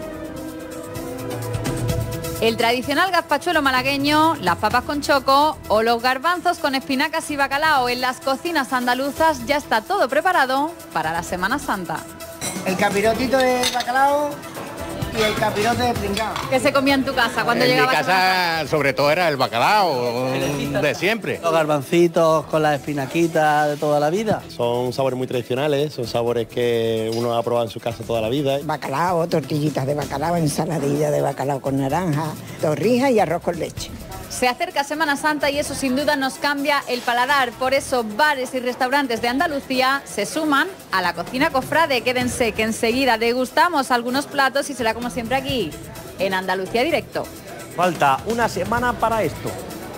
El tradicional gazpachuelo malagueño, las papas con choco o los garbanzos con espinacas y bacalao en las cocinas andaluzas, ya está todo preparado para la Semana Santa. El capirotito de bacalao y el capirote de pringao. ¿Qué se comía en tu casa cuando llegabas? En mi casa sobre todo era el bacalao de siempre. Los garbancitos con las espinaquitas de toda la vida. Son sabores muy tradicionales, son sabores que uno ha probado en su casa toda la vida. Bacalao, tortillitas de bacalao, ensaladilla de bacalao con naranja, torrijas y arroz con leche. Se acerca Semana Santa y eso sin duda nos cambia el paladar. Por eso bares y restaurantes de Andalucía se suman a la cocina cofrade. Quédense que enseguida degustamos algunos platos y será como siempre aquí, en Andalucía Directo. Falta una semana para esto.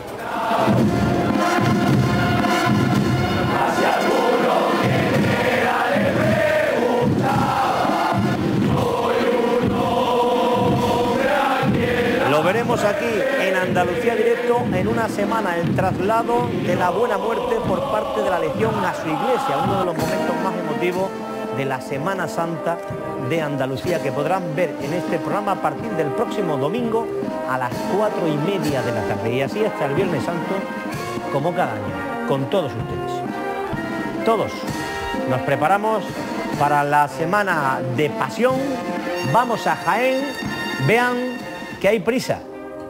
Lo veremos aquí en Andalucía Directo en una semana, el traslado de la Buena Muerte por parte de la Legión a su iglesia, uno de los momentos más emotivos de la Semana Santa de Andalucía, que podrán ver en este programa a partir del próximo domingo a las 4:30 de la tarde. Y así hasta el Viernes Santo, como cada año, con todos ustedes. Todos nos preparamos para la semana de pasión. Vamos a Jaén, vean que hay prisa.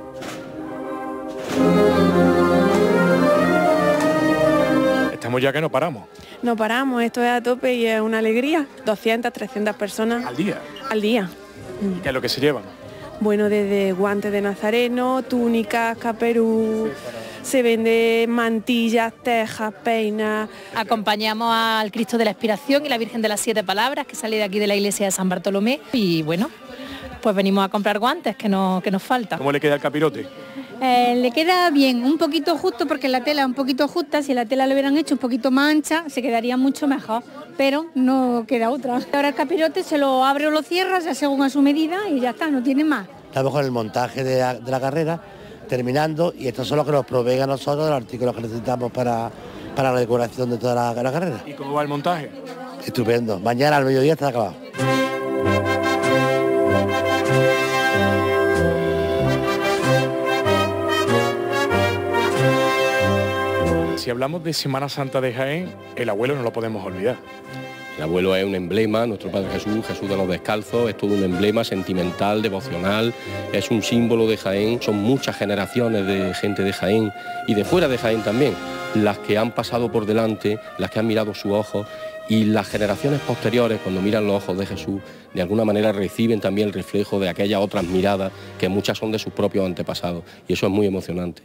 Estamos ya que no paramos. No paramos, esto es a tope y es una alegría. 200, 300 personas. ¿Al día? Al día. ¿Qué es lo que se llevan? Bueno, desde guantes de nazareno, túnicas, caperú, se vende mantillas, tejas, peinas. Acompañamos al Cristo de la Expiración y la Virgen de las Siete Palabras, que sale de aquí de la iglesia de San Bartolomé. Y bueno, pues venimos a comprar guantes que nos falta. ¿Cómo le queda el capirote? Le queda bien, un poquito justo porque la tela es un poquito justa, si la tela lo hubieran hecho un poquito más ancha se quedaría mucho mejor, pero no queda otra. Ahora el capirote se lo abre o lo cierra, ya según a su medida y ya está, no tiene más. Estamos con el montaje de la carrera, terminando, y esto es lo que nos provee a nosotros los artículos que necesitamos para la decoración de toda la carrera. ¿Y cómo va el montaje? Estupendo, mañana al mediodía está acabado. Si hablamos de Semana Santa de Jaén, el abuelo no lo podemos olvidar. El abuelo es un emblema, nuestro Padre Jesús, Jesús de los Descalzos, es todo un emblema sentimental, devocional, es un símbolo de Jaén, son muchas generaciones de gente de Jaén y de fuera de Jaén también, las que han pasado por delante, las que han mirado sus ojos, y las generaciones posteriores, cuando miran los ojos de Jesús, de alguna manera reciben también el reflejo de aquellas otras miradas que muchas son de sus propios antepasados, y eso es muy emocionante.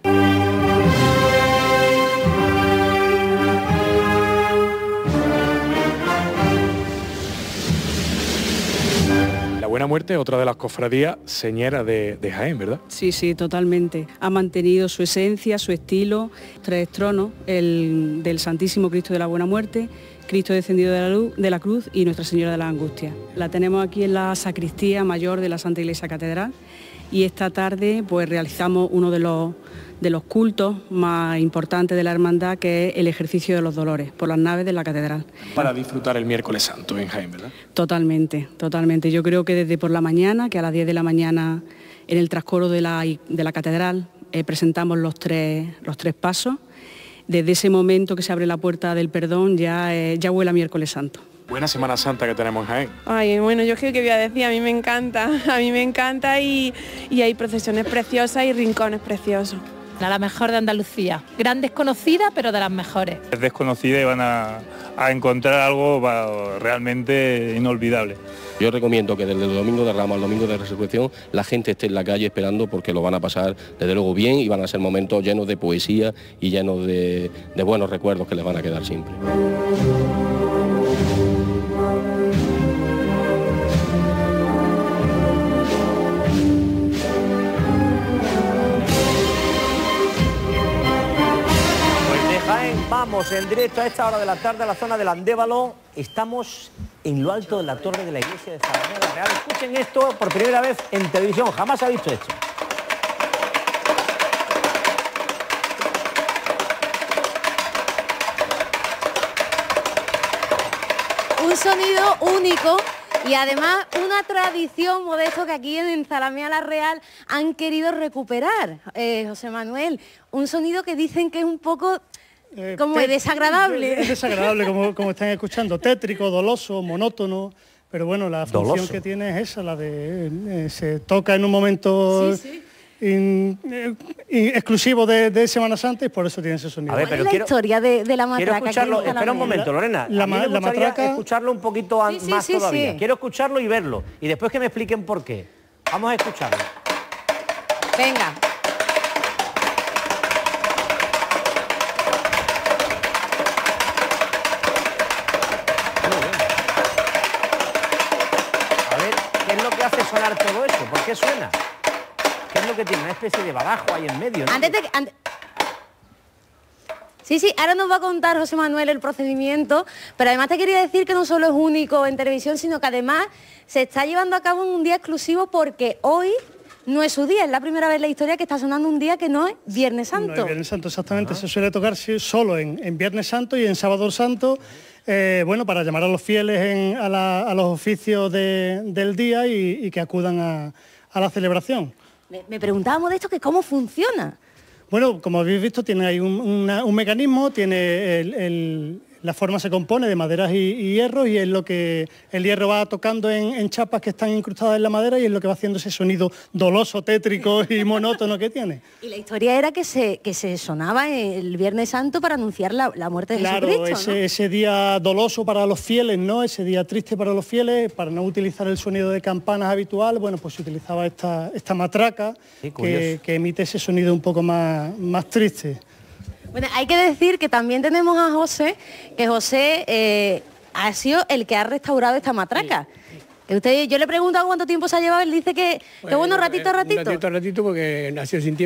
La Buena Muerte es otra de las cofradías señeras de Jaén, ¿verdad? Sí, totalmente. Ha mantenido su esencia, su estilo. 3 tronos, el del Santísimo Cristo de la Buena Muerte, Cristo descendido de la cruz y Nuestra Señora de la Angustia. La tenemos aquí en la sacristía mayor de la Santa Iglesia Catedral y esta tarde pues realizamos uno de los cultos más importantes de la hermandad, que es el ejercicio de los dolores por las naves de la catedral. Para disfrutar el miércoles santo en Jaén, ¿verdad? Totalmente. Yo creo que desde por la mañana, que a las 10 de la mañana en el trascoro de la catedral presentamos los tres pasos. Desde ese momento que se abre la puerta del perdón ya huele a miércoles santo. Buena Semana Santa que tenemos en Jaén. Ay, bueno, yo qué voy a decir, a mí me encanta y hay procesiones preciosas y rincones preciosos. La mejor de Andalucía, gran desconocida pero de las mejores. Es desconocida y van a encontrar algo realmente inolvidable. Yo recomiendo que desde el domingo de Ramos al domingo de Resurrección la gente esté en la calle esperando, porque lo van a pasar desde luego bien y van a ser momentos llenos de poesía y llenos de buenos recuerdos que les van a quedar siempre. Vamos en directo a esta hora de la tarde a la zona del Andévalo. Estamos en lo alto de la torre de la iglesia de Salamea la Real. Escuchen esto por primera vez en televisión, jamás se ha visto esto. Un sonido único y además una tradición, Modesto, que aquí en Zalamea la Real han querido recuperar, José Manuel. Un sonido que dicen que es un poco... como es desagradable. Es desagradable, como están escuchando, tétrico, doloso, monótono, pero bueno, la función que tiene es esa, la de se toca en un momento exclusivo de Semana Santa y por eso tiene ese sonido. A ver, pero ¿cuál es la historia de la matraca? Quiero escucharlo, espera un momento, Lorena. La matraca, escucharlo un poquito más todavía. Sí. Quiero escucharlo y verlo, y después que me expliquen por qué. Vamos a escucharlo. Venga. Sonar todo eso, ¿por qué suena? ¿Qué es lo que tiene? Una especie de badajo ahí en medio, ¿no? Sí, ahora nos va a contar José Manuel el procedimiento, pero además te quería decir que no solo es único en televisión, sino que además se está llevando a cabo en un día exclusivo, porque hoy no es su día, es la primera vez en la historia que está sonando un día que no es Viernes Santo. No es Viernes Santo, exactamente. Se suele tocar solo en Viernes Santo y en Sábado Santo, bueno, para llamar a los fieles a los oficios del día y que acudan a la celebración. Me preguntábamos de esto, que cómo funciona. Bueno, como habéis visto, tiene ahí un mecanismo, tiene la forma se compone de maderas y hierros, y es lo que el hierro va tocando en chapas que están incrustadas en la madera, y es lo que va haciendo ese sonido doloso, tétrico y monótono que tiene. Y la historia era que se sonaba el Viernes Santo para anunciar la muerte de Jesucristo, ¿no? Claro, ese día doloso para los fieles, ¿no? Ese día triste para los fieles, para no utilizar el sonido de campanas habitual, bueno, pues se utilizaba esta matraca, que emite ese sonido un poco más triste. Bueno, hay que decir que también tenemos a José, que José ha sido el que ha restaurado esta matraca. Que yo le he preguntado cuánto tiempo se ha llevado, él dice que bueno, ratito. Ratito porque nació sin tiempo.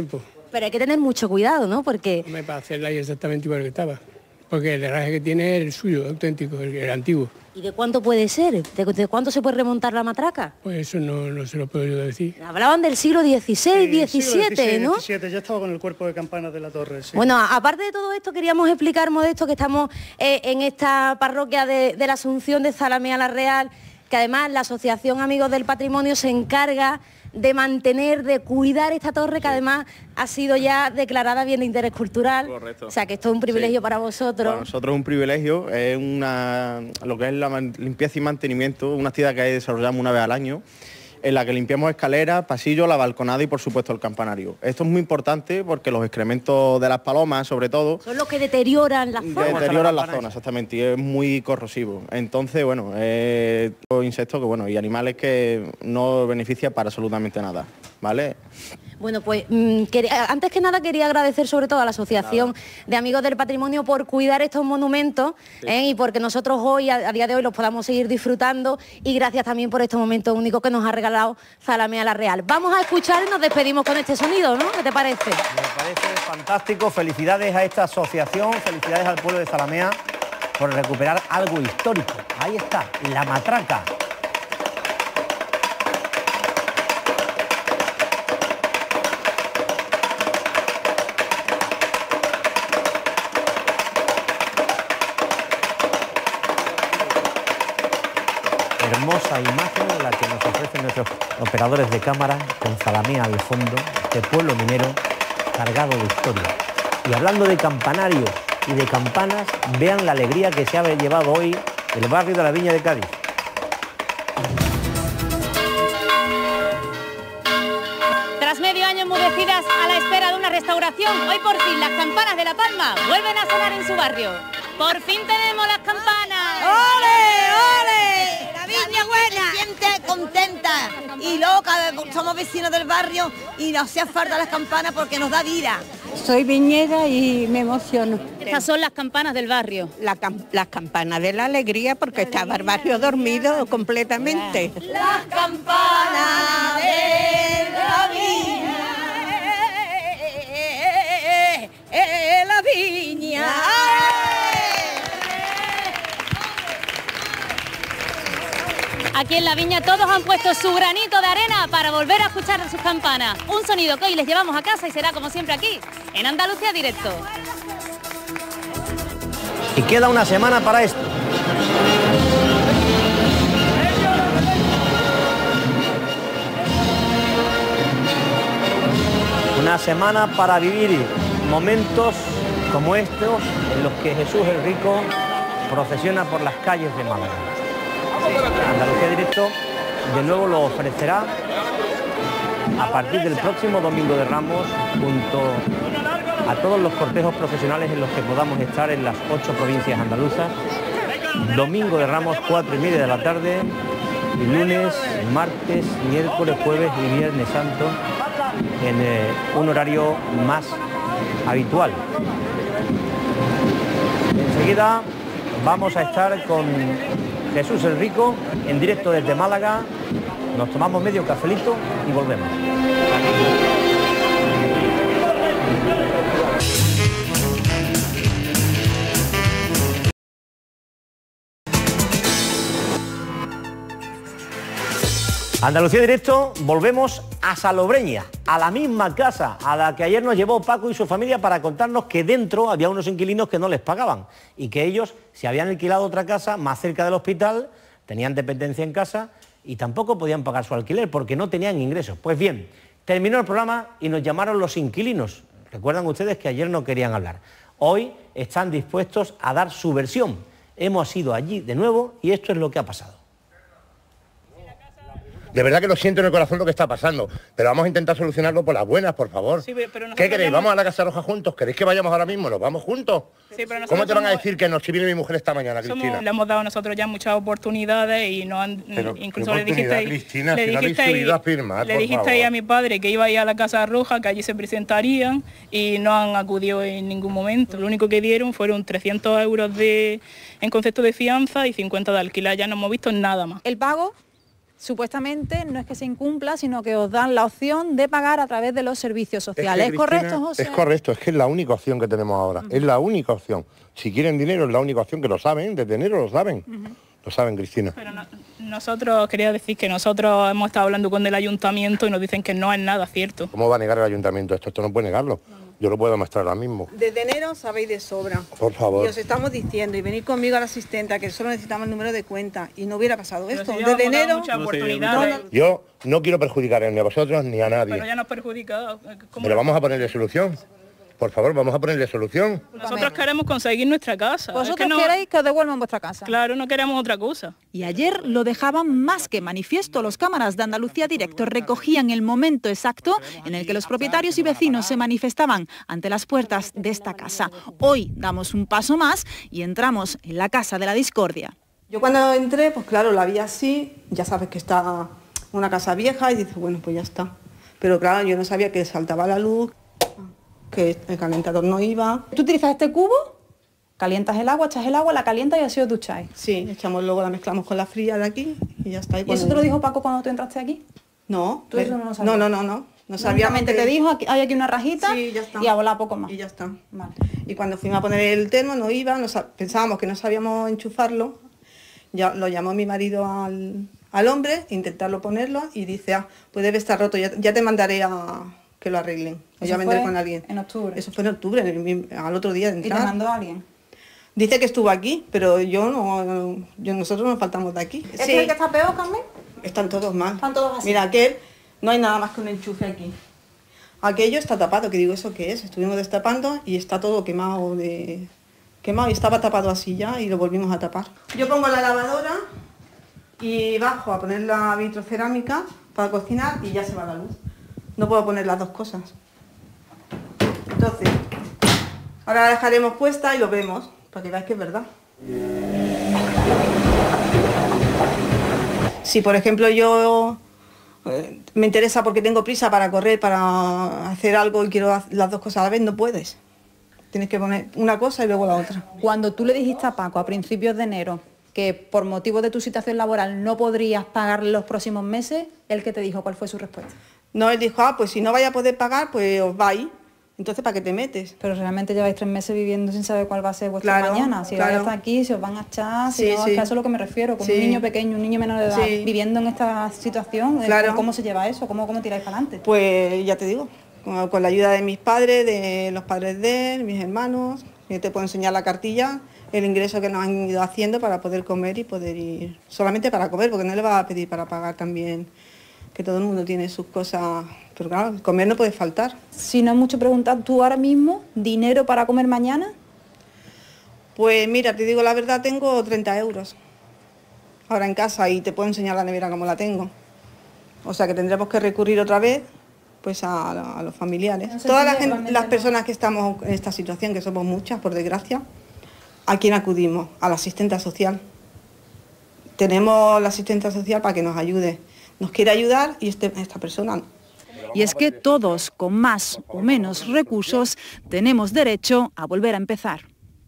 Pero hay que tener mucho cuidado, ¿no? Porque... Hombre, para hacerla ahí exactamente igual que estaba. Porque el herraje que tiene es el suyo, auténtico, el antiguo. ¿Y de cuánto puede ser? ¿De cuánto se puede remontar la matraca? Pues eso no se lo puedo yo decir. Hablaban del siglo XVI, XVII, ¿no? XVII, ya estaba con el cuerpo de campanas de la torre, sí. Bueno, aparte de todo esto, queríamos explicar, Modesto, que estamos en esta parroquia de la Asunción de Zalamea la Real, que además la Asociación Amigos del Patrimonio se encarga de mantener, de cuidar esta torre, que además ha sido ya declarada bien de interés cultural. Correcto. O sea, que esto es un privilegio para vosotros. Para nosotros es un privilegio, es lo que es la limpieza y mantenimiento, una actividad que desarrollamos una vez al año, en la que limpiamos escaleras, pasillos, la balconada y por supuesto el campanario. Esto es muy importante porque los excrementos de las palomas, sobre todo, son los que deterioran las zonas. Deterioran las zonas, exactamente, y es muy corrosivo. Entonces, bueno, insectos que, bueno, y animales que no benefician para absolutamente nada, ¿vale? Bueno, pues antes que nada quería agradecer sobre todo a la Asociación de Amigos del Patrimonio por cuidar estos monumentos, sí. Y porque nosotros hoy, a día de hoy, los podamos seguir disfrutando, y gracias también por estos momentos únicos que nos ha regalado Zalamea la Real. Vamos a escuchar y nos despedimos con este sonido, ¿no? ¿Qué te parece? Me parece fantástico. Felicidades a esta asociación, felicidades al pueblo de Zalamea por recuperar algo histórico. Ahí está, la matraca. Hermosa imagen la que nos ofrecen nuestros operadores de cámara, con Zalamea al fondo, este pueblo minero cargado de historia. Y hablando de campanarios y de campanas, vean la alegría que se ha llevado hoy el barrio de la Viña de Cádiz. Tras medio año enmudecidas a la espera de una restauración, hoy por fin las campanas de La Palma vuelven a sonar en su barrio. ¡Por fin tenemos las campanas! ¡Ole, ole! La Viña buena. Se siente contenta y loca, somos vecinos del barrio y nos hacía falta las campanas porque nos da vida. Soy viñera y me emociono. Estas son las campanas del barrio. Las campanas de la alegría porque estaba el barrio dormido completamente. Las campanas de la viña, la viña. Aquí en la viña todos han puesto su granito de arena para volver a escuchar sus campanas. Un sonido que hoy les llevamos a casa y será como siempre aquí, en Andalucía Directo. Y queda una semana para esto. Una semana para vivir momentos como estos en los que Jesús el Rico procesiona por las calles de Málaga. Andalucía Directo de nuevo lo ofrecerá a partir del próximo Domingo de Ramos, junto a todos los cortejos profesionales en los que podamos estar en las 8 provincias andaluzas. Domingo de Ramos, 4:30 de la tarde, y lunes, martes, miércoles, jueves y viernes santo en un horario más habitual. Enseguida vamos a estar con Jesús el Rico en directo desde Málaga. Nos tomamos medio cafelito y volvemos. Andalucía Directo, volvemos a Salobreña, a la misma casa a la que ayer nos llevó Paco y su familia para contarnos que dentro había unos inquilinos que no les pagaban y que ellos se habían alquilado otra casa más cerca del hospital, tenían dependencia en casa y tampoco podían pagar su alquiler porque no tenían ingresos. Pues bien, terminó el programa y nos llamaron los inquilinos. Recuerdan ustedes que ayer no querían hablar. Hoy están dispuestos a dar su versión. Hemos ido allí de nuevo y esto es lo que ha pasado. De verdad que lo siento en el corazón lo que está pasando, pero vamos a intentar solucionarlo por las buenas, por favor. Sí, ¿qué queréis? ¿Vamos a la Casa Roja juntos? ¿Queréis que vayamos ahora mismo? ¿Nos vamos juntos? Sí, pero ¿cómo te van a decir que no? Si viene mi mujer esta mañana, Cristina. Le hemos dado nosotros ya muchas oportunidades y no han... Pero, incluso le dijisteis... Cristina, si no habéis subido a firmar, le dijisteis a mi padre que iba a ir a la Casa Roja, que allí se presentarían y no han acudido en ningún momento. Lo único que dieron fueron 300 euros en concepto de fianza y 50 de alquiler. Ya no hemos visto nada más. El pago supuestamente no es que se incumpla, sino que os dan la opción de pagar a través de los servicios sociales. ¿Es correcto, José? Es correcto, es que es la única opción que tenemos ahora, es la única opción. Si quieren dinero es la única opción, que lo saben, desde enero lo saben. Lo saben, Cristina. Pero nosotros, quería decir que nosotros hemos estado hablando con el ayuntamiento y nos dicen que no es nada cierto. ¿Cómo va a negar el ayuntamiento esto? Esto no puede negarlo. Yo lo puedo demostrar ahora mismo. Desde enero sabéis de sobra. Por favor. Y os estamos diciendo, y venir conmigo a la asistenta, que solo necesitamos el número de cuenta, y no hubiera pasado esto. Desde enero... Yo no quiero perjudicar ni a vosotros ni a nadie. Pero ya nos perjudica. Pero vamos a ponerle solución. Por favor, vamos a ponerle solución. Nosotros queremos conseguir nuestra casa. Vosotros queréis que os devuelvan vuestra casa. Claro, no queremos otra cosa. Y ayer lo dejaban más que manifiesto. Los cámaras de Andalucía Directo recogían el momento exacto en el que los propietarios y vecinos se manifestaban ante las puertas de esta casa. Hoy damos un paso más y entramos en la Casa de la Discordia. Yo cuando entré, pues claro, la vi así, ya sabes que está una casa vieja y dices, bueno, pues ya está. Pero claro, yo no sabía que saltaba la luz, que el calentador no iba. ¿Tú utilizas este cubo? Calientas el agua, echas el agua, la calientas y así os ducháis. Sí, echamos, luego la mezclamos con la fría de aquí y ya está. ¿Y eso te lo dijo Paco cuando tú entraste aquí? No. ¿Tú eso no lo sabías? No sabía. Únicamente te dijo, hay aquí una rajita, sí, ya está. Y a volar poco más. Y ya está. Vale. Y cuando fuimos a poner el termo no iba, pensábamos que no sabíamos enchufarlo. Ya lo llamó mi marido al hombre, intentarlo ponerlo y dice, pues debe estar roto, ya te mandaré a que lo arreglen. Ya vendré con alguien. En octubre. Eso fue en octubre, al otro día de entrar. ¿Y te mandó alguien? Dice que estuvo aquí, pero nosotros nos faltamos de aquí. ¿Este es el que está peor, Carmen? Están todos mal. Están todos así. Mira, aquel, no hay nada más que un enchufe aquí. Aquello está tapado, que digo, ¿eso qué es? Estuvimos destapando y está todo quemado y estaba tapado así ya y lo volvimos a tapar. Yo pongo la lavadora y bajo a poner la vitrocerámica para cocinar y ya se va la luz. No puedo poner las dos cosas. Entonces, ahora la dejaremos puesta y lo vemos, para que veáis que es verdad. Si por ejemplo yo me interesa porque tengo prisa para correr, para hacer algo y quiero hacer las dos cosas a la vez, no puedes. Tienes que poner una cosa y luego la otra. Cuando tú le dijiste a Paco a principios de enero que por motivo de tu situación laboral no podrías pagar los próximos meses, ¿él qué te dijo? ¿Cuál fue su respuesta? No, él dijo, pues si no vaya a poder pagar, pues os vais. Entonces, ¿para qué te metes? Pero realmente lleváis 3 meses viviendo sin saber cuál va a ser vuestra mañana. Si vais hasta aquí, si os van a echar, si no, es que a eso es lo que me refiero. Con un niño pequeño, un niño menor de edad, viviendo en esta situación, ¿cómo se lleva eso? ¿Cómo tiráis para adelante? Pues ya te digo, con la ayuda de mis padres, de los padres de él, mis hermanos, yo te puedo enseñar la cartilla, el ingreso que nos han ido haciendo para poder comer y poder ir, solamente para comer, porque no le va a pedir para pagar también, que todo el mundo tiene sus cosas, pero claro, comer no puede faltar. Si no es mucho preguntar, ¿tú ahora mismo dinero para comer mañana? Pues mira, te digo la verdad, tengo 30 euros ahora en casa y te puedo enseñar la nevera como la tengo. O sea que tendremos que recurrir otra vez pues a los familiares. No sé Todas las personas que estamos en esta situación, que somos muchas, por desgracia, ¿a quién acudimos? A la asistenta social. Tenemos la asistenta social para que nos ayude. Nos quiere ayudar y esta persona no. Y es que todos, con más o menos recursos, tenemos derecho a volver a empezar.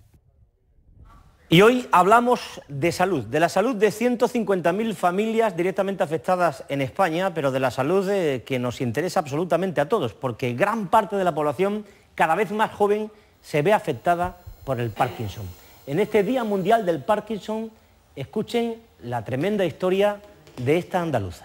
Y hoy hablamos de salud, de la salud de 150.000 familias directamente afectadas en España, pero de la salud que nos interesa absolutamente a todos, porque gran parte de la población, cada vez más joven, se ve afectada por el Parkinson. En este Día Mundial del Parkinson, escuchen la tremenda historia de esta andaluza.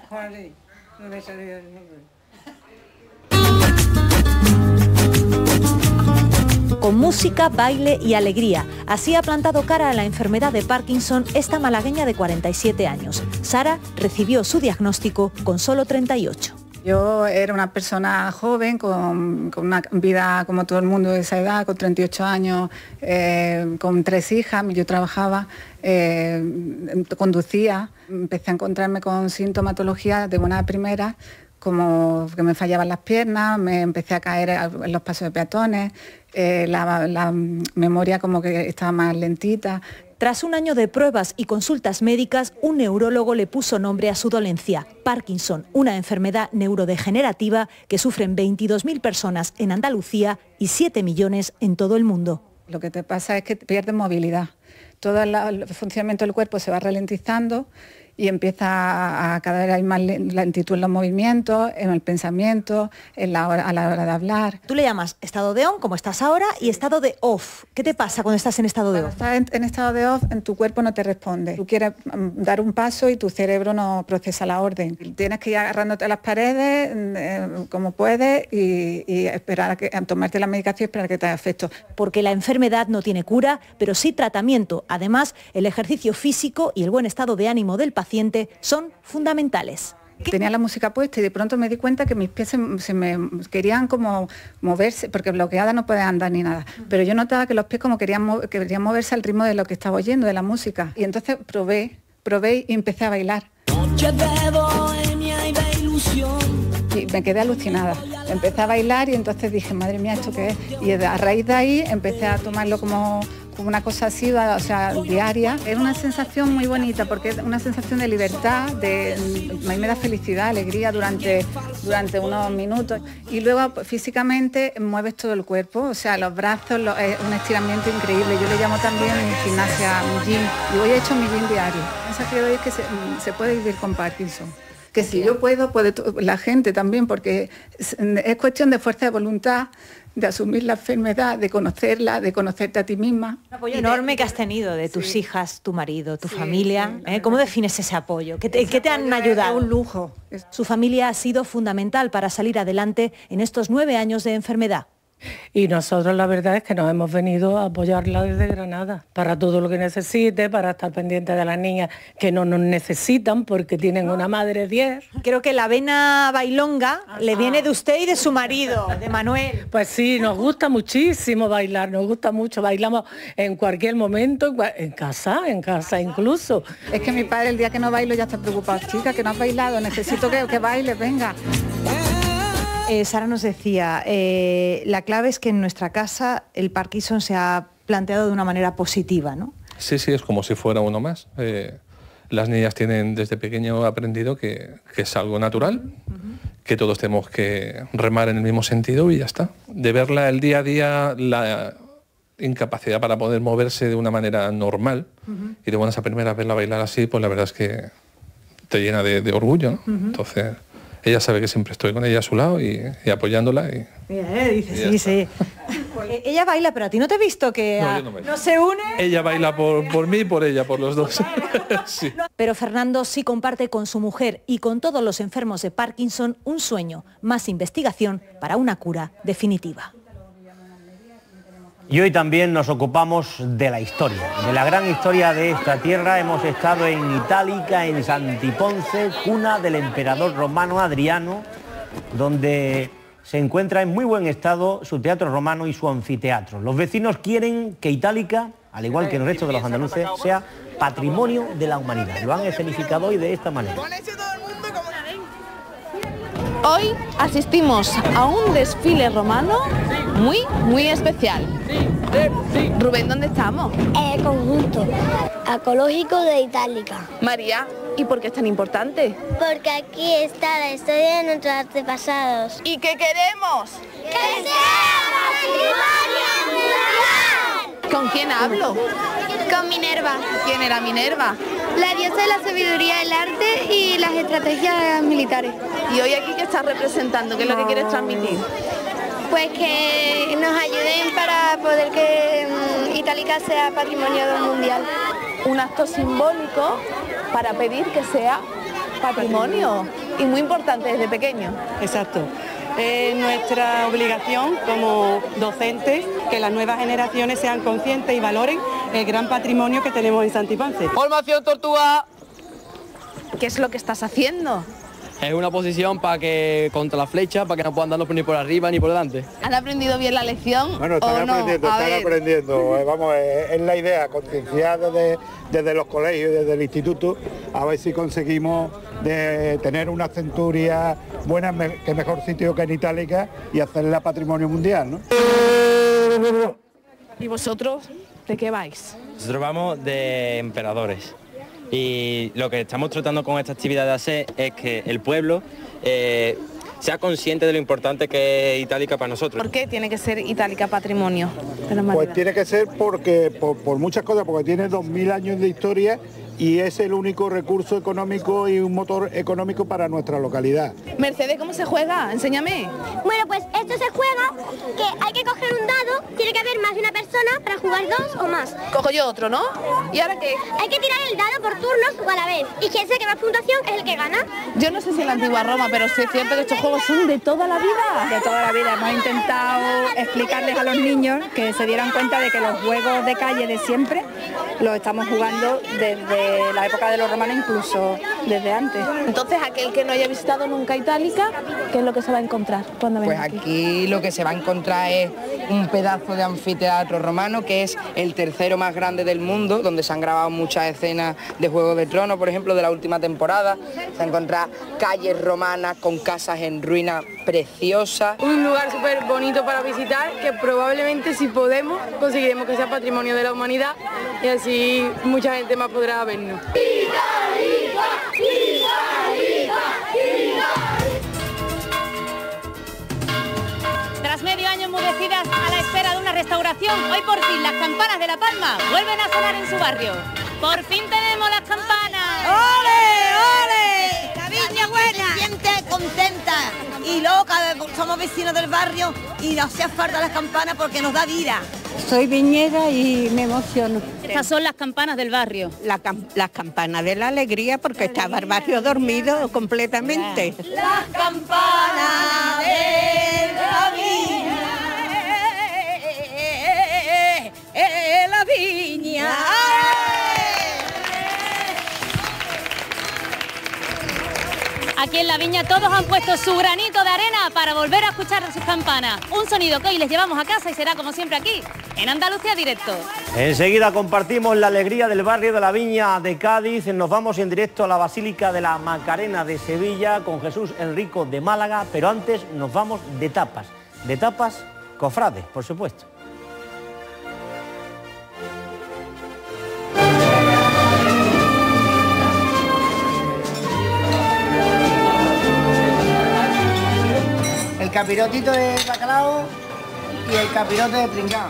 Con música, baile y alegría. Así ha plantado cara a la enfermedad de Parkinson esta malagueña de 47 años. Sara recibió su diagnóstico con solo 38. Yo era una persona joven, con una vida como todo el mundo de esa edad, con 38 años, con 3 hijas, yo trabajaba, conducía, empecé a encontrarme con sintomatología de buena primera, como que me fallaban las piernas, me empecé a caer en los pasos de peatones, la memoria como que estaba más lentita. Tras un año de pruebas y consultas médicas, un neurólogo le puso nombre a su dolencia, Parkinson, una enfermedad neurodegenerativa que sufren 22.000 personas en Andalucía y 7 millones en todo el mundo. Lo que te pasa es que pierdes movilidad. todo el funcionamiento del cuerpo se va ralentizando y empieza a cada vez hay más lentitud en los movimientos, en el pensamiento, a la hora de hablar. Tú le llamas estado de on, como estás ahora, y estado de off. ¿Qué te pasa cuando estás en estado de off? Cuando estás en estado de off, en tu cuerpo no te responde. Tú quieres dar un paso y tu cerebro no procesa la orden. Tienes que ir agarrándote a las paredes como puedes y esperar a tomarte la medicación y esperar a que te haga efecto. Porque la enfermedad no tiene cura, pero sí tratamiento. Además, el ejercicio físico y el buen estado de ánimo del paciente son fundamentales. Tenía la música puesta y de pronto me di cuenta que mis pies se me querían como moverse, porque bloqueada no puedes andar ni nada. Pero yo notaba que los pies como querían moverse al ritmo de lo que estaba oyendo, de la música. Y entonces probé y empecé a bailar. Y me quedé alucinada. Empecé a bailar y entonces dije, madre mía, ¿esto qué es? Y a raíz de ahí empecé a tomarlo como una cosa así, o sea, diaria. Es una sensación muy bonita porque es una sensación de libertad, a mí me da felicidad, alegría durante unos minutos. Y luego pues, físicamente mueves todo el cuerpo, o sea, los brazos, es un estiramiento increíble. Yo le llamo también mi gimnasia, mi gym. Y hoy he hecho mi gym diario. El mensaje de hoy es que se puede vivir con Parkinson. Que si yo puedo, puede la gente también, porque es cuestión de fuerza de voluntad, de asumir la enfermedad, de conocerla, de conocerte a ti misma. Un apoyo enorme que has tenido de tus hijas, tu marido, tu familia. ¿Cómo defines ese apoyo? ¿Qué te han ayudado? Es un lujo. Su familia ha sido fundamental para salir adelante en estos 9 años de enfermedad. Y nosotros la verdad es que nos hemos venido a apoyarla desde Granada, para todo lo que necesite, para estar pendiente de las niñas que no nos necesitan porque tienen una madre 10. Creo que la vena bailonga le viene de usted y de su marido, de Manuel. Pues sí, nos gusta muchísimo bailar, nos gusta mucho, bailamos en cualquier momento, en casa incluso. Es que mi padre el día que no bailo ya está preocupado, chica, que no has bailado, necesito que bailes, venga. Sara nos decía, la clave es que en nuestra casa el Parkinson se ha planteado de una manera positiva, ¿no? Sí, es como si fuera uno más. Las niñas tienen desde pequeño aprendido que es algo natural, que todos tenemos que remar en el mismo sentido y ya está. De verla el día a día, la incapacidad para poder moverse de una manera normal y de buenas a primeras verla bailar así, pues la verdad es que te llena de orgullo, ¿no? Entonces... ella sabe que siempre estoy con ella a su lado y apoyándola. Mira, dice, sí. Ella baila, pero a ti no te he visto que no se une. Ella baila por mí y por ella, por los dos. Sí. Pero Fernando sí comparte con su mujer y con todos los enfermos de Parkinson un sueño, más investigación para una cura definitiva. Y hoy también nos ocupamos de la historia, de la gran historia de esta tierra. Hemos estado en Itálica, en Santiponce, cuna del emperador romano Adriano, donde se encuentra en muy buen estado su teatro romano y su anfiteatro. Los vecinos quieren que Itálica, al igual que el resto de los andaluces, sea patrimonio de la humanidad. Lo han escenificado hoy de esta manera. Hoy asistimos a un desfile romano muy especial. Rubén, ¿dónde estamos? El conjunto ecológico de Itálica. María, ¿y por qué es tan importante? Porque aquí está la historia de nuestros antepasados. ¿Y qué queremos? ¡Que sea patrimonio mundial! ¿Con quién hablo? Con Minerva. ¿Quién era Minerva? La diosa de la sabiduría, el arte y las estrategias militares. ¿Y hoy aquí qué estás representando? ¿Qué es lo que quieres transmitir? Pues que nos ayuden para poder que Itálica sea patrimonio mundial. Un acto simbólico para pedir que sea patrimonio y muy importante desde pequeño. Exacto. Es nuestra obligación como docentes que las nuevas generaciones sean conscientes y valoren el gran patrimonio que tenemos en Santiponce. ¡Formación Tortuga! ¿Qué es lo que estás haciendo? Es una posición para que contra la flecha, para que no puedan darnos ni por arriba ni por delante. ¿Han aprendido bien la lección? Bueno, están aprendiendo. Vamos, es la idea, concienciar desde los colegios, desde el instituto, a ver si conseguimos de tener una centuria buena, que mejor sitio que en Itálica, y hacerla patrimonio mundial, ¿no? ¿Y vosotros de qué vais? Nosotros vamos de emperadores. Y lo que estamos tratando con esta actividad de hacer es que el pueblo sea consciente de lo importante que es Itálica para nosotros. ¿Por qué tiene que ser Itálica patrimonio de la humanidad? Pues tiene que ser porque por muchas cosas, porque tiene 2000 años de historia y es el único recurso económico y un motor económico para nuestra localidad. Mercedes, ¿cómo se juega? Enséñame. Bueno, pues esto se juega que hay que coger un dado, tiene que haber más de una persona para jugar 2 o más. Cojo yo otro, ¿no? ¿Y ahora qué? Hay que tirar el dado por turnos o a la vez, y quien saque más puntuación es el que gana. Yo no sé si en la antigua Roma, pero sí es cierto que estos juegos son de toda la vida. De toda la vida. Hemos intentado explicarles a los niños que se dieran cuenta de que los juegos de calle de siempre los estamos jugando desde la época de los romanos, incluso desde antes. Entonces, aquel que no haya visitado nunca Itálica, ¿qué es lo que se va a encontrar cuando venga aquí? Pues aquí lo que se va a encontrar es un pedazo de anfiteatro romano, que es el tercero más grande del mundo, donde se han grabado muchas escenas de Juego de Tronos, por ejemplo, de la última temporada. Se va a encontrar calles romanas con casas en ruina preciosas. Un lugar súper bonito para visitar, que probablemente, si podemos, conseguiremos que sea patrimonio de la humanidad y así mucha gente más podrá vernos. Tras medio año enmudecidas a la espera de una restauración, hoy por fin las campanas de La Palma vuelven a sonar en su barrio. ¡Por fin tenemos las campanas! ¡Ole, ole! La viña buena. Se siente contenta y loca, somos vecinos del barrio y nos hace falta las campanas porque nos da vida. Soy viñera y me emociono. Estas son las campanas del barrio. Las campanas de la alegría porque estaba el barrio dormido completamente. Las campanas de la viña, la viña. Aquí en La Viña todos han puesto su granito de arena para volver a escuchar sus campanas. Un sonido que hoy les llevamos a casa y será como siempre aquí, en Andalucía Directo. Enseguida compartimos la alegría del barrio de La Viña de Cádiz. Nos vamos en directo a la Basílica de la Macarena de Sevilla con Jesús Enrico de Málaga, pero antes nos vamos de tapas cofrades, por supuesto. El capirotito de bacalao y el capirote de pringao.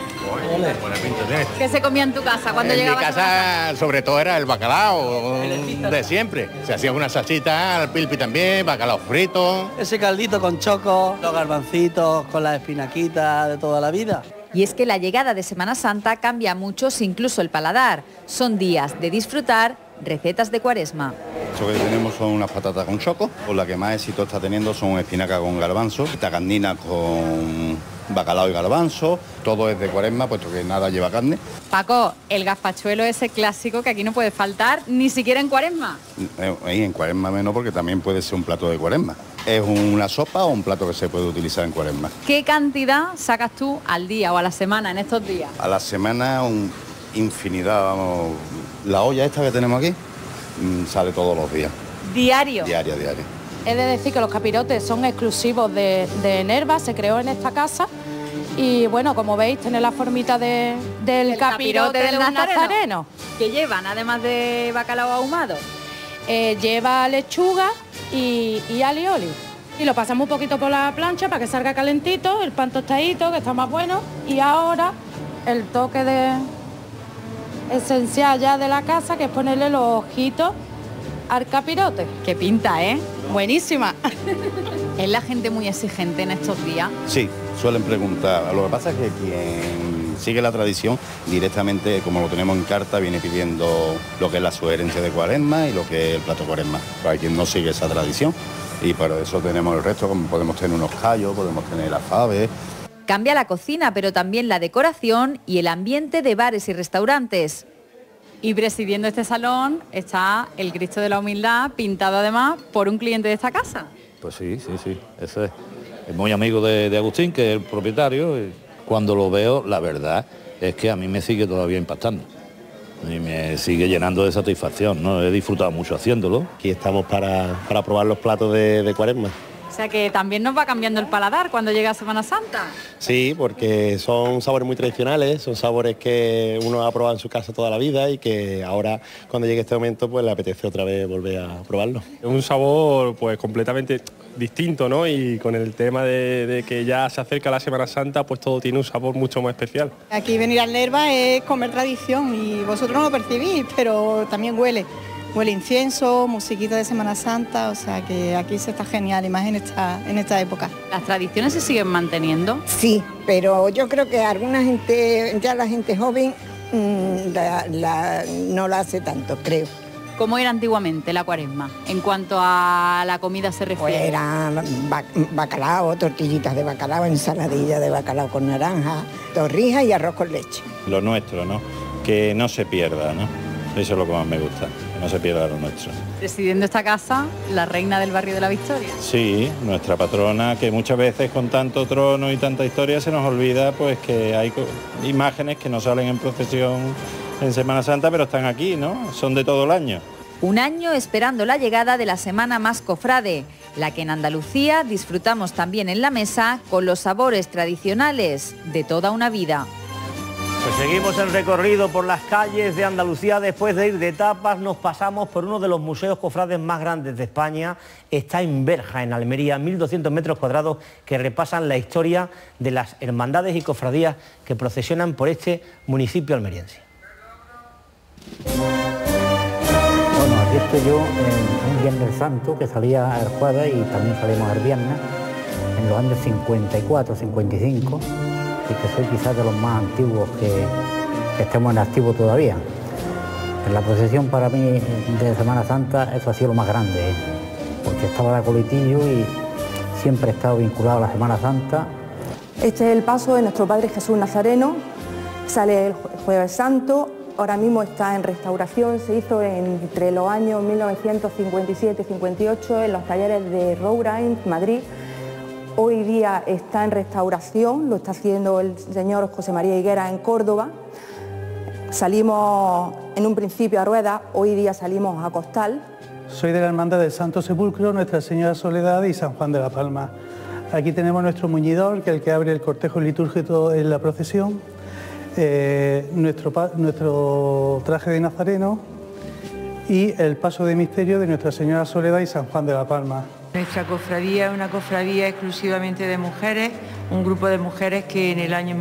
¿Qué se comía en tu casa cuando llegabas? En mi casa sobre todo era el bacalao de siempre. Se hacía una salsita al pilpi también, bacalao frito. Ese caldito con choco, los garbancitos, con las espinaquitas de toda la vida. Y es que la llegada de Semana Santa cambia a muchos, incluso el paladar. Son días de disfrutar recetas de Cuaresma. Lo que tenemos son unas patatas con choco, o la que más éxito está teniendo son espinacas con garbanzo, tagarnina con bacalao y garbanzo, todo es de Cuaresma, puesto que nada lleva carne. Paco, el gazpachuelo ese clásico que aquí no puede faltar, ni siquiera en Cuaresma. En Cuaresma menos, porque también puede ser un plato de Cuaresma. Es una sopa o un plato que se puede utilizar en Cuaresma. ¿Qué cantidad sacas tú al día o a la semana en estos días? A la semana infinidad, vamos. La olla esta que tenemos aquí sale todos los días. ¿Diario? Diario. He de decir que los capirotes son exclusivos de Nerva, se creó en esta casa y bueno, como veis tiene la formita del capirote del nazareno. ¿Qué llevan además de bacalao ahumado? Lleva lechuga y alioli. Y lo pasamos un poquito por la plancha para que salga calentito, el pan tostadito que está más bueno y ahora el toque esencial ya de la casa, que es ponerle los ojitos al capirote. Qué pinta, ¿eh? Buenísima. ¿Es la gente muy exigente en estos días? Sí, suelen preguntar. Lo que pasa es que quien sigue la tradición directamente, como lo tenemos en carta, viene pidiendo lo que es la sugerencia de Cuaresma y lo que es el plato Cuaresma. Para quien no sigue esa tradición, y para eso tenemos el resto, como podemos tener unos callos, podemos tener las faves. Cambia la cocina, pero también la decoración y el ambiente de bares y restaurantes. Y presidiendo este salón está el Cristo de la Humildad, pintado además por un cliente de esta casa. Pues sí, ese es muy amigo de Agustín, que es el propietario. Y cuando lo veo, la verdad es que a mí me sigue todavía impactando. Y me sigue llenando de satisfacción, ¿no? He disfrutado mucho haciéndolo. Aquí estamos para probar los platos de Cuaresma. O sea que también nos va cambiando el paladar cuando llega Semana Santa. Sí, porque son sabores muy tradicionales, son sabores que uno ha probado en su casa toda la vida y que ahora cuando llegue este momento pues le apetece otra vez volver a probarlo. Es un sabor pues completamente distinto, ¿no? Y con el tema de que ya se acerca la Semana Santa, pues todo tiene un sabor mucho más especial. Aquí venir al Nerva es comer tradición y vosotros no lo percibís, pero también huele incienso, musiquita de Semana Santa, o sea que aquí se está genial, y más en esta época. ¿Las tradiciones se siguen manteniendo? Sí, pero yo creo que alguna gente, ya la gente joven, no la hace tanto, creo. ¿Cómo era antiguamente la Cuaresma, en cuanto a la comida se refiere? Pues era bacalao, tortillitas de bacalao, ensaladilla de bacalao con naranja, torrijas y arroz con leche. Lo nuestro, ¿no? Que no se pierda, ¿no? Eso es lo que más me gusta, que no se pierda lo nuestro. Presidiendo esta casa, la reina del barrio de la Victoria. Sí, nuestra patrona, que muchas veces con tanto trono y tanta historia se nos olvida pues que hay imágenes que no salen en procesión en Semana Santa, pero están aquí, ¿no? Son de todo el año. Un año esperando la llegada de la Semana Más Cofrade, la que en Andalucía disfrutamos también en la mesa con los sabores tradicionales de toda una vida. Pues seguimos el recorrido por las calles de Andalucía. Después de ir de tapas nos pasamos por uno de los museos cofrades más grandes de España. Está en Berja, en Almería, 1.200 metros cuadrados que repasan la historia de las hermandades y cofradías que procesionan por este municipio almeriense. Bueno, aquí estoy yo en un Viernes Santo que salía el jueves y también salimos el viernes, en los años 54, 55. Y que soy quizás de los más antiguos que estemos en activo todavía. En la procesión para mí de Semana Santa eso ha sido lo más grande, porque estaba de acolitillo y siempre he estado vinculado a la Semana Santa. Este es el paso de nuestro Padre Jesús Nazareno, sale el Jueves Santo, ahora mismo está en restauración, se hizo entre los años 1957 y 58 en los talleres de Rourain, Madrid. Hoy día está en restauración, lo está haciendo el señor José María Higuera en Córdoba. Salimos en un principio a Rueda, hoy día salimos a Costal. Soy de la Hermandad del Santo Sepulcro, Nuestra Señora Soledad y San Juan de la Palma. Aquí tenemos nuestro muñidor, que es el que abre el cortejo litúrgico en la procesión, nuestro traje de nazareno y el paso de misterio de Nuestra Señora Soledad y San Juan de la Palma. Nuestra cofradía es una cofradía exclusivamente de mujeres, un grupo de mujeres que en el año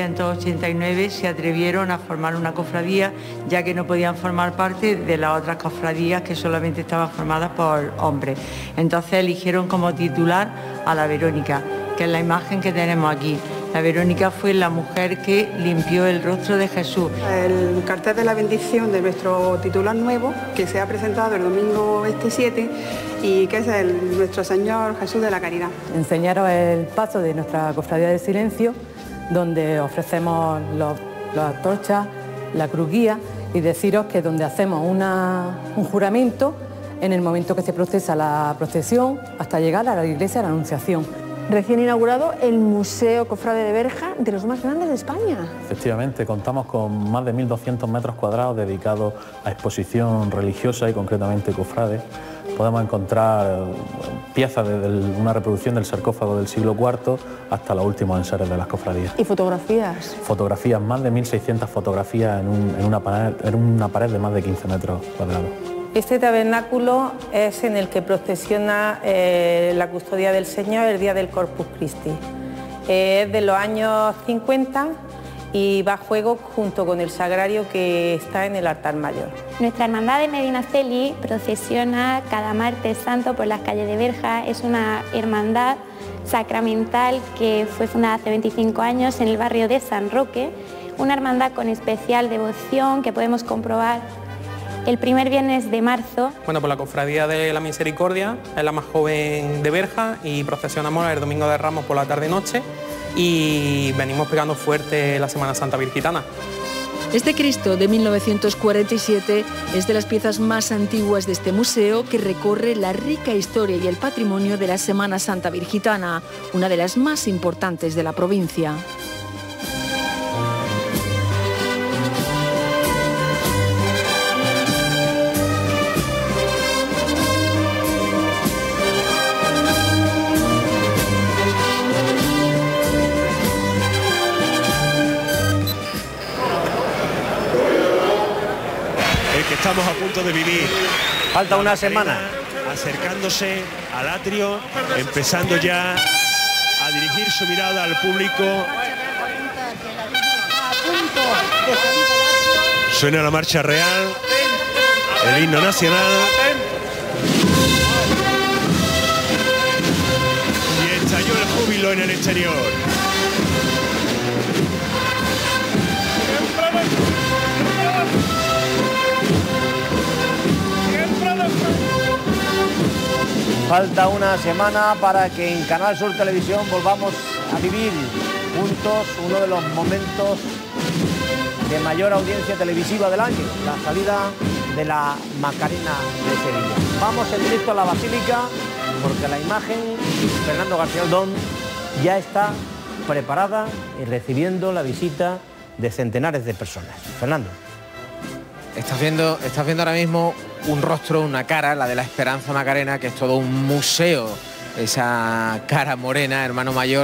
1989 se atrevieron a formar una cofradía, ya que no podían formar parte de las otras cofradías que solamente estaban formadas por hombres. Entonces eligieron como titular a la Verónica, que es la imagen que tenemos aquí. La Verónica fue la mujer que limpió el rostro de Jesús. El cartel de la bendición de nuestro titular nuevo, que se ha presentado el domingo 7, y que es nuestro Señor Jesús de la Caridad. Enseñaros el paso de nuestra cofradía del silencio, donde ofrecemos las antorchas, la cruz guía, y deciros que donde hacemos un juramento en el momento que se procesa la procesión hasta llegar a la iglesia de la Anunciación. Recién inaugurado el Museo Cofrade de Berja, de los más grandes de España. Efectivamente, contamos con más de 1.200 metros cuadrados dedicados a exposición religiosa y concretamente cofrade. Podemos encontrar piezas desde una reproducción del sarcófago del siglo IV hasta los últimos enseres de las cofradías. ¿Y fotografías? Fotografías, más de 1.600 fotografías en una pared de más de 15 metros cuadrados. Este tabernáculo es en el que procesiona la custodia del Señor el día del Corpus Christi. Es de los años 50 y va a juego junto con el sagrario que está en el altar mayor. Nuestra hermandad de Medinaceli procesiona cada martes santo por las calles de Berja. Es una hermandad sacramental que fue fundada hace 25 años en el barrio de San Roque, una hermandad con especial devoción que podemos comprobar el primer viernes de marzo. Bueno, pues la Cofradía de la Misericordia es la más joven de Berja y procesionamos el Domingo de Ramos por la tarde-noche y venimos pegando fuerte la Semana Santa Virgitana. Este Cristo de 1947 es de las piezas más antiguas de este museo que recorre la rica historia y el patrimonio de la Semana Santa Virgitana, una de las más importantes de la provincia. Estamos a punto de vivir. Falta una semana. acercándose al atrio, empezando ya a dirigir su mirada al público. Suena la marcha real, el himno nacional. Y estalló el júbilo en el exterior. Falta una semana para que en Canal Sur Televisión volvamos a vivir juntos uno de los momentos de mayor audiencia televisiva del año, la salida de la Macarena de Sevilla. Vamos en directo a la Basílica porque la imagen, Fernando García Aldón, ya está preparada y recibiendo la visita de centenares de personas. Fernando. Estás viendo ahora mismo un rostro, una cara, la de la Esperanza Macarena, que es todo un museo, esa cara morena, hermano mayor,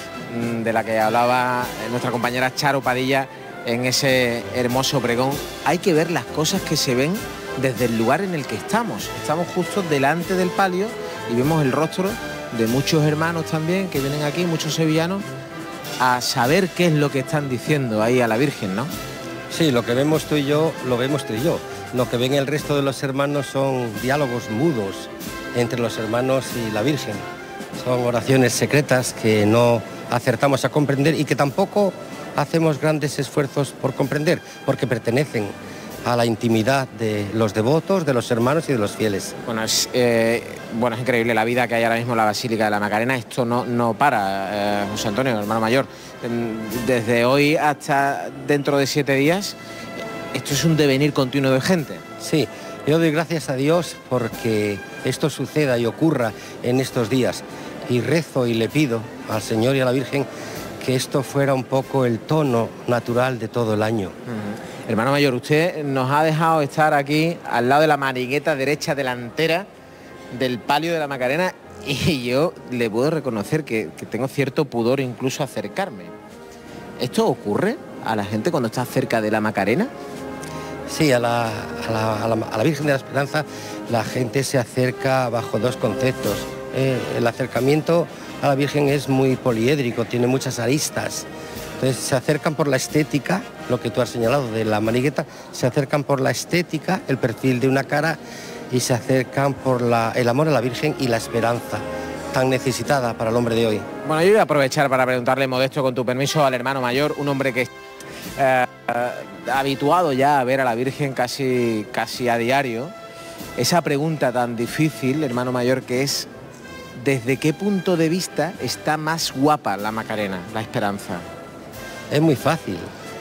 de la que hablaba nuestra compañera Charo Padilla en ese hermoso pregón. Hay que ver las cosas que se ven desde el lugar en el que estamos. Estamos justo delante del palio y vemos el rostro de muchos hermanos también que vienen aquí, muchos sevillanos, a saber qué es lo que están diciendo ahí a la Virgen, ¿no? Sí, lo que vemos tú y yo, lo vemos tú y yo. Lo que ven el resto de los hermanos son diálogos mudos entre los hermanos y la Virgen. Son oraciones secretas que no acertamos a comprender y que tampoco hacemos grandes esfuerzos por comprender, porque pertenecen a la intimidad de los devotos, de los hermanos y de los fieles. Bueno, es increíble la vida que hay ahora mismo en la Basílica de la Macarena. Esto no para, José Antonio, hermano mayor. Desde hoy hasta dentro de 7 días, esto es un devenir continuo de gente. Sí, yo doy gracias a Dios porque esto suceda y ocurra en estos días. Y rezo y le pido al Señor y a la Virgen que esto fuera un poco el tono natural de todo el año. Hermano mayor, usted nos ha dejado estar aquí al lado de la manigueta derecha delantera del palio de la Macarena y yo le puedo reconocer que tengo cierto pudor incluso acercarme. ¿Esto ocurre a la gente cuando está cerca de la Macarena? Sí, a la Virgen de la Esperanza la gente se acerca bajo dos conceptos. El acercamiento a la Virgen es muy poliédrico, tiene muchas aristas. Entonces se acercan por la estética, lo que tú has señalado de la manigueta, se acercan por la estética, el perfil de una cara, y se acercan por el amor a la Virgen y la esperanza, tan necesitada para el hombre de hoy. Bueno, yo voy a aprovechar para preguntarle, Modesto, con tu permiso, al hermano mayor, un hombre que es habituado ya a ver a la Virgen casi a diario, esa pregunta tan difícil, hermano mayor, que es ¿desde qué punto de vista está más guapa la Macarena, la Esperanza? Es muy fácil.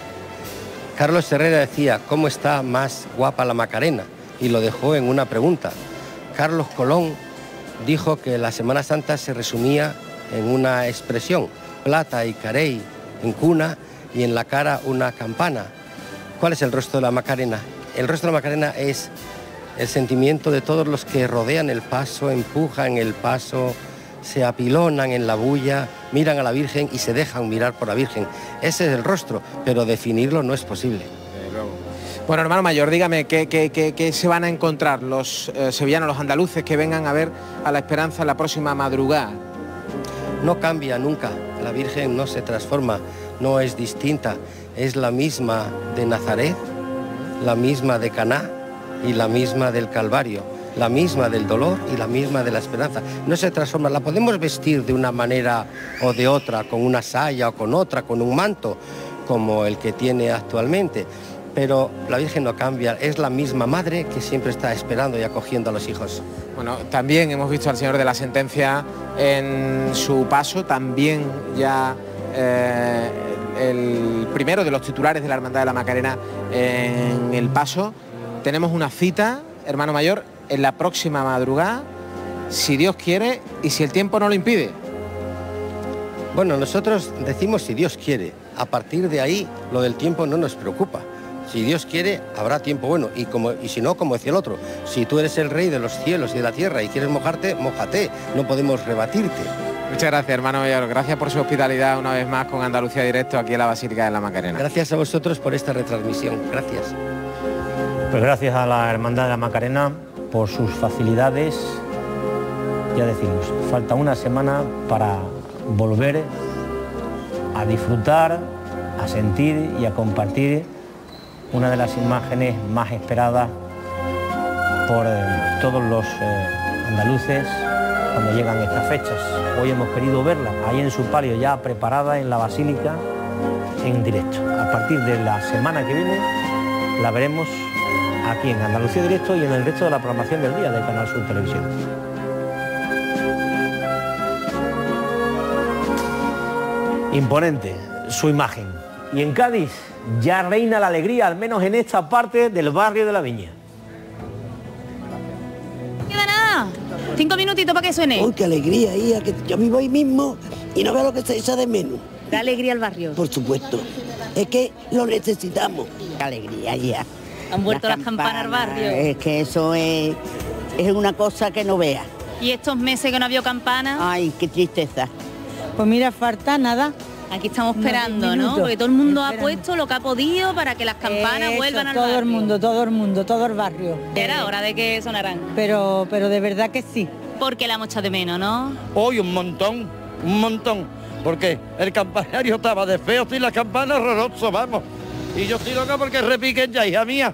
Carlos Herrera decía, ¿cómo está más guapa la Macarena? Y lo dejó en una pregunta. Carlos Colón dijo que la Semana Santa se resumía en una expresión, plata y carey en cuna y en la cara una campana. ¿Cuál es el rostro de la Macarena? El rostro de la Macarena es el sentimiento de todos los que rodean el paso, empujan el paso, se apilonan en la bulla, miran a la Virgen y se dejan mirar por la Virgen. Ese es el rostro, pero definirlo no es posible. Bueno, hermano mayor, dígame, ¿qué se van a encontrar los sevillanos, los andaluces que vengan a ver a la Esperanza la próxima madrugada? No cambia nunca, la Virgen no se transforma, no es distinta, es la misma de Nazaret, la misma de Caná y la misma del Calvario, la misma del dolor y la misma de la esperanza. No se transforma, la podemos vestir de una manera o de otra, con una saya o con otra, con un manto, como el que tiene actualmente, pero la Virgen no cambia, es la misma madre que siempre está esperando y acogiendo a los hijos. Bueno, también hemos visto al Señor de la Sentencia en su paso, también ya el primero de los titulares de la Hermandad de la Macarena en el paso. Tenemos una cita, hermano mayor, en la próxima madrugada, si Dios quiere y si el tiempo no lo impide. Bueno, nosotros decimos si Dios quiere, a partir de ahí lo del tiempo no nos preocupa. Si Dios quiere, habrá tiempo bueno, y si no, como decía el otro, si tú eres el rey de los cielos y de la tierra y quieres mojarte, mójate, no podemos rebatirte. Muchas gracias, hermano mayor, gracias por su hospitalidad una vez más con Andalucía Directo aquí en la Basílica de la Macarena. Gracias a vosotros por esta retransmisión, gracias. Pues gracias a la Hermandad de la Macarena por sus facilidades ya decimos, falta una semana para volver a disfrutar, a sentir y a compartir una de las imágenes más esperadas por todos los andaluces cuando llegan estas fechas. Hoy hemos querido verla ahí en su palio, ya preparada en la Basílica, en directo. A partir de la semana que viene la veremos aquí en Andalucía Directo y en el resto de la programación del día de Canal Sur Televisión. Imponente su imagen. Y en Cádiz ya reina la alegría, al menos en esta parte del barrio de la Viña. No queda nada. 5 minutitos para que suene. ¡Uy, qué alegría, hija! Que yo vivo ahí mismo y no veo lo que se echa de menos. Da alegría al barrio. Por supuesto. Es que lo necesitamos. ¡Qué alegría, hija! Han vuelto las campanas al barrio. Es que eso es una cosa que no veas. ¿Y estos meses que no había campanas? Ay, qué tristeza. Pues mira, falta nada. Aquí estamos esperando, ¿no? Porque todo el mundo ha puesto lo que ha podido para que las campanas vuelvan al barrio. Todo el mundo, todo el barrio. Era hora de que sonaran. Pero de verdad que sí. Porque la hemos echado de menos, ¿no? Hoy un montón. Porque el campanario estaba de feo y las campanas horroroso, vamos. Y yo estoy loca porque repiquen ya, hija mía.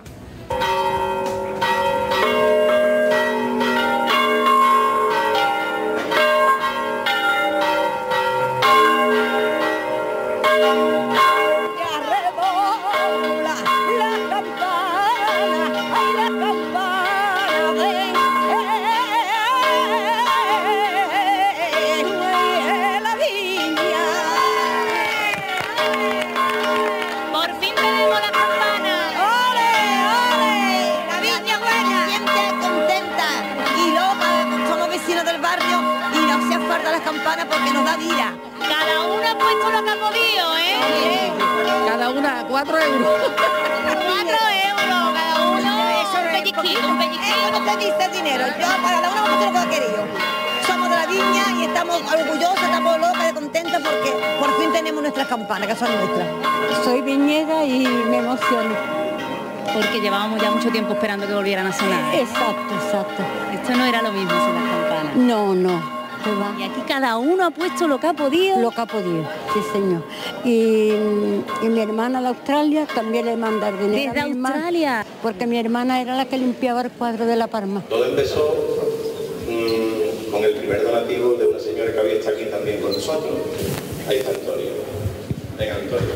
Porque nos da vida. Cada una ha puesto lo que ha podido, ¿eh? Cada una 4 euros. 4 euros cada uno. Eso un pellizquito, un pellizquito. Eso no te dice dinero. Yo cada uno hemos hecho lo que ha querido. Somos de la Viña y estamos orgullosas, estamos locas y contentas porque por fin tenemos nuestras campanas, que son nuestras. Soy viñera y me emociono. Porque llevábamos ya mucho tiempo esperando que volvieran a sonar. Exacto. Esto no era lo mismo sin las campanas. No. Y aquí cada uno ha puesto lo que ha podido. Lo que ha podido, sí señor. Y mi hermana de Australia también le manda el dinero. ¿Desde Australia? Porque mi hermana era la que limpiaba el cuadro de La Palma. Todo empezó con el primer donativo de una señora que había estado aquí también con nosotros. Ahí está Antonio. Venga, Antonio.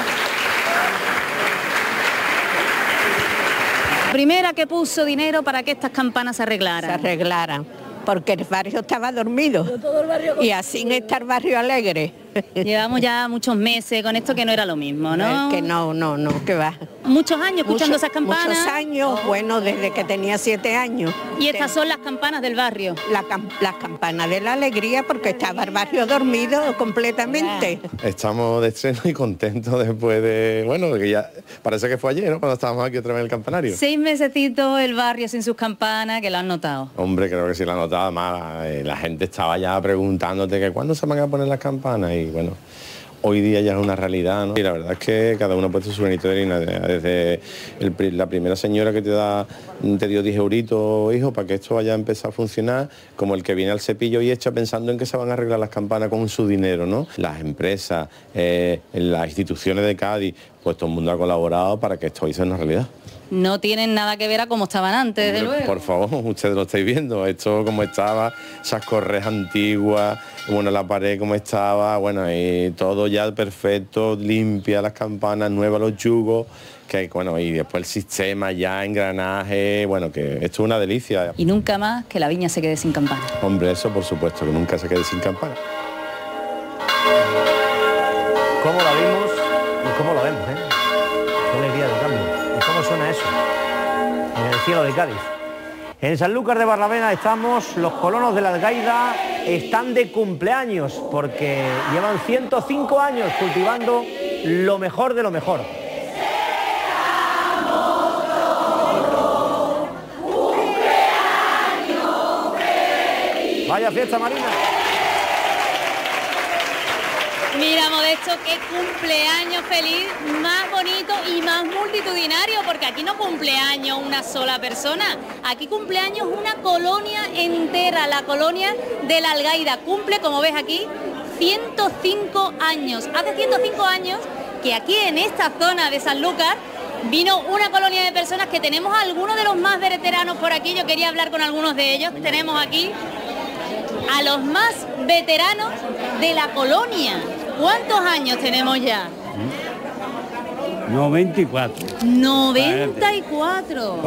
Primera que puso dinero para que estas campanas se arreglaran. Se arreglaran. Porque el barrio estaba dormido y así está el barrio alegre. Llevamos ya muchos meses con esto que no era lo mismo, ¿no? Que no, que va. Muchos años escuchando esas campanas. Muchos años, bueno, desde que tenía 7 años. Y estas son las campanas del barrio. Las campanas de la alegría porque estaba el barrio dormido completamente. Estamos de estreno y contentos después de, bueno, que ya parece que fue ayer, ¿no? Cuando estábamos aquí otra vez en el campanario. 6 mesecitos el barrio sin sus campanas, que lo han notado. Hombre, creo que sí lo han notado, además la gente estaba ya preguntándote que cuándo se van a poner las campanas y bueno, hoy día ya es una realidad, ¿no? Y la verdad es que cada uno ha puesto su granito de arena, desde la primera señora que te dio 10 euritos, hijo, para que esto vaya a empezar a funcionar, como el que viene al cepillo y echa pensando en que se van a arreglar las campanas con su dinero, ¿no? Las empresas, las instituciones de Cádiz, pues todo el mundo ha colaborado para que esto hoy sea una realidad. No tienen nada que ver a como estaban antes, desde luego. Por favor, ustedes lo estáis viendo, esto como estaba, esas correas antiguas, bueno, la pared como estaba, bueno, y todo ya perfecto, limpia, las campanas, nuevas, los yugos, que bueno, y después el sistema ya, engranaje, bueno, que esto es una delicia. Y nunca más que la Viña se quede sin campana. Hombre, eso por supuesto, que nunca se quede sin campana. ¿Cómo la vimos y cómo la vemos, Qué alegría de cambio. ¿Y cómo suena eso? En el cielo de Cádiz. En Sanlúcar de Barlavena estamos, los colonos de la Algaida están de cumpleaños porque llevan 105 años cultivando lo mejor de lo mejor. Vaya fiesta, Marina. Mira, Modesto, qué cumpleaños feliz, más bonito y más multitudinario, porque aquí no cumpleaños una sola persona, aquí cumpleaños una colonia entera, la colonia de la Algaida. Cumple, como ves aquí, 105 años. Hace 105 años que aquí en esta zona de Sanlúcar vino una colonia de personas que tenemos algunos de los más veteranos por aquí. Yo quería hablar con algunos de ellos. Tenemos aquí a los más veteranos de la colonia. ¿Cuántos años tenemos ya? 94. 94.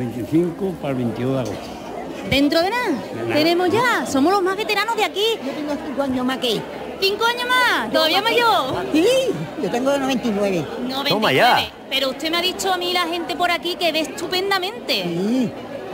95 para el 22 de agosto. ¿Dentro de nada? Tenemos ya. Somos los más veteranos de aquí. Yo tengo 5 años más que él. 5 años más, todavía mayor. Sí, yo tengo 99. 99. Toma ya. Pero usted me ha dicho a mí, la gente por aquí, que ve estupendamente. Sí.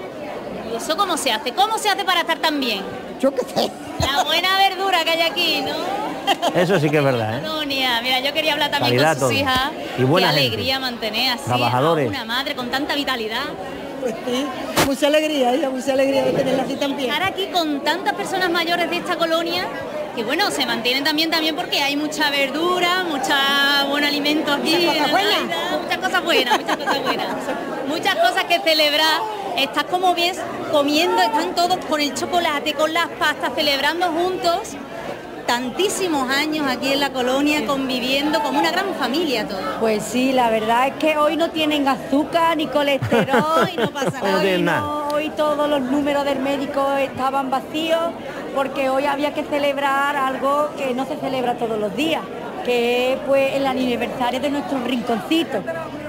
¿Y eso cómo se hace? ¿Cómo se hace para estar tan bien? Yo qué sé. La buena verdura que hay aquí, ¿no? Eso sí que es verdad, ¿eh? Colonia. Mira, yo quería hablar también Calidad con sus todo. hijas. Y buena Qué gente. alegría mantener así Trabajadores. a una madre con tanta vitalidad. Pues sí, mucha alegría de tenerla así tan bien. Estar aquí con tantas personas mayores de esta colonia, que bueno, se mantienen también porque hay mucha verdura, mucha buen alimento aquí. Muchas cosas buenas. Muchas cosas buenas, muchas cosas buenas. Muchas cosas que celebrar. Estás como bien comiendo, están todos con el chocolate, con las pastas, celebrando juntos. Tantísimos años aquí en la colonia, conviviendo como una gran familia todos. Pues sí, la verdad es que hoy no tienen azúcar ni colesterol y no pasa nada. Hoy todos los números del médico estaban vacíos porque hoy había que celebrar algo que no se celebra todos los días, que es pues el aniversario de nuestro rinconcito,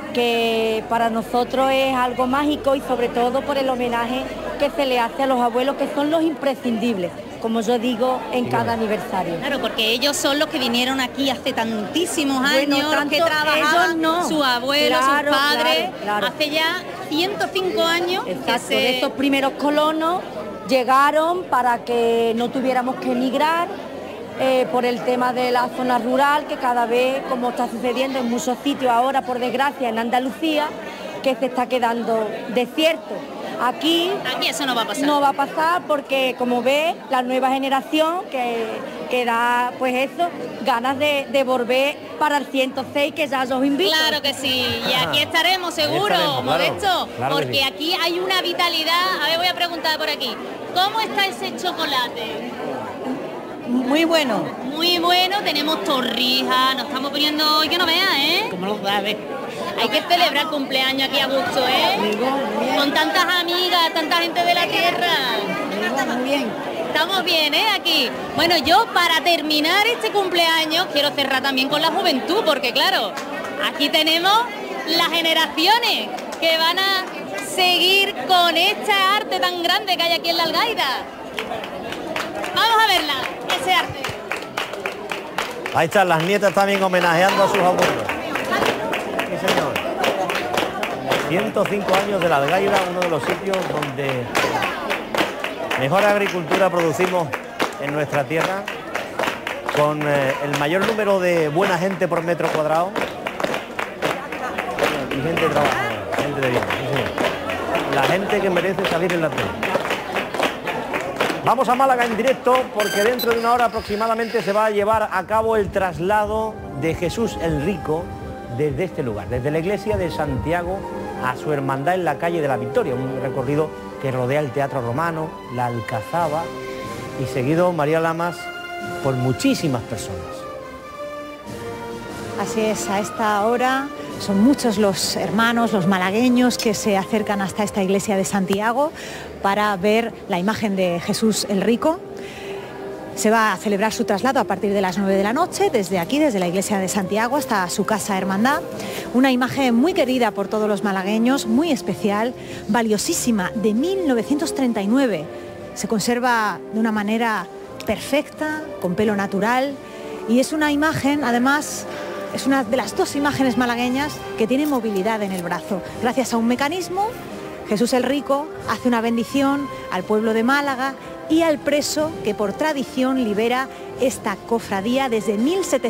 que para nosotros es algo mágico y sobre todo por el homenaje que se le hace a los abuelos, que son los imprescindibles, como yo digo, en cada aniversario. Claro, porque ellos son los que vinieron aquí hace tantísimos años, Bueno, los que tanto trabajaban, ellos no. sus abuelos, Claro, sus padres, claro. hace ya 105 años. Exacto, de estos primeros colonos llegaron para que no tuviéramos que emigrar por el tema de la zona rural, que cada vez, como está sucediendo en muchos sitios ahora, por desgracia, en Andalucía, que se está quedando desierto. Aquí eso no va a pasar. No va a pasar porque, como ves, la nueva generación que da, pues eso, ganas de volver para el 106, que ya os invito. Claro que sí, y aquí estaremos seguro, estaremos, claro. Modesto, Claro que porque sí. aquí hay una vitalidad. A ver, voy a preguntar por aquí, ¿cómo está ese chocolate? Muy bueno. Muy bueno, tenemos torrijas, nos estamos poniendo hoy que no veas, ¿eh? ¿Cómo lo sabes? Hay que celebrar el cumpleaños aquí a gusto, ¿eh? Con tantas amigas, tanta gente de la tierra. Estamos bien. Estamos bien, ¿eh? Aquí. Bueno, yo para terminar este cumpleaños quiero cerrar también con la juventud, porque claro, aquí tenemos las generaciones que van a seguir con este arte tan grande que hay aquí en la Algaida. Vamos a verla, ese arte. Ahí están las nietas también homenajeando a sus abuelos. Sí, señor. 105 años de la Algaida, uno de los sitios donde mejor agricultura producimos en nuestra tierra, con el mayor número de buena gente por metro cuadrado y gente trabajadora, gente de bien. Sí, señor. La gente que merece salir en la tele. Vamos a Málaga en directo porque dentro de una hora aproximadamente se va a llevar a cabo el traslado de Jesús el Rico desde este lugar, desde la iglesia de Santiago a su hermandad en la calle de la Victoria, un recorrido que rodea el Teatro Romano, la Alcazaba y seguido, María Lamas, por muchísimas personas. Así es, a esta hora son muchos los hermanos, los malagueños que se acercan hasta esta iglesia de Santiago para ver la imagen de Jesús el Rico. Se va a celebrar su traslado a partir de las 9 de la noche, desde aquí, desde la iglesia de Santiago hasta su casa hermandad. Una imagen muy querida por todos los malagueños, muy especial, valiosísima, de 1939. Se conserva de una manera perfecta, con pelo natural, y es una imagen, además, es una de las dos imágenes malagueñas que tiene movilidad en el brazo. Gracias a un mecanismo, Jesús el Rico hace una bendición al pueblo de Málaga, y al preso que por tradición libera esta cofradía desde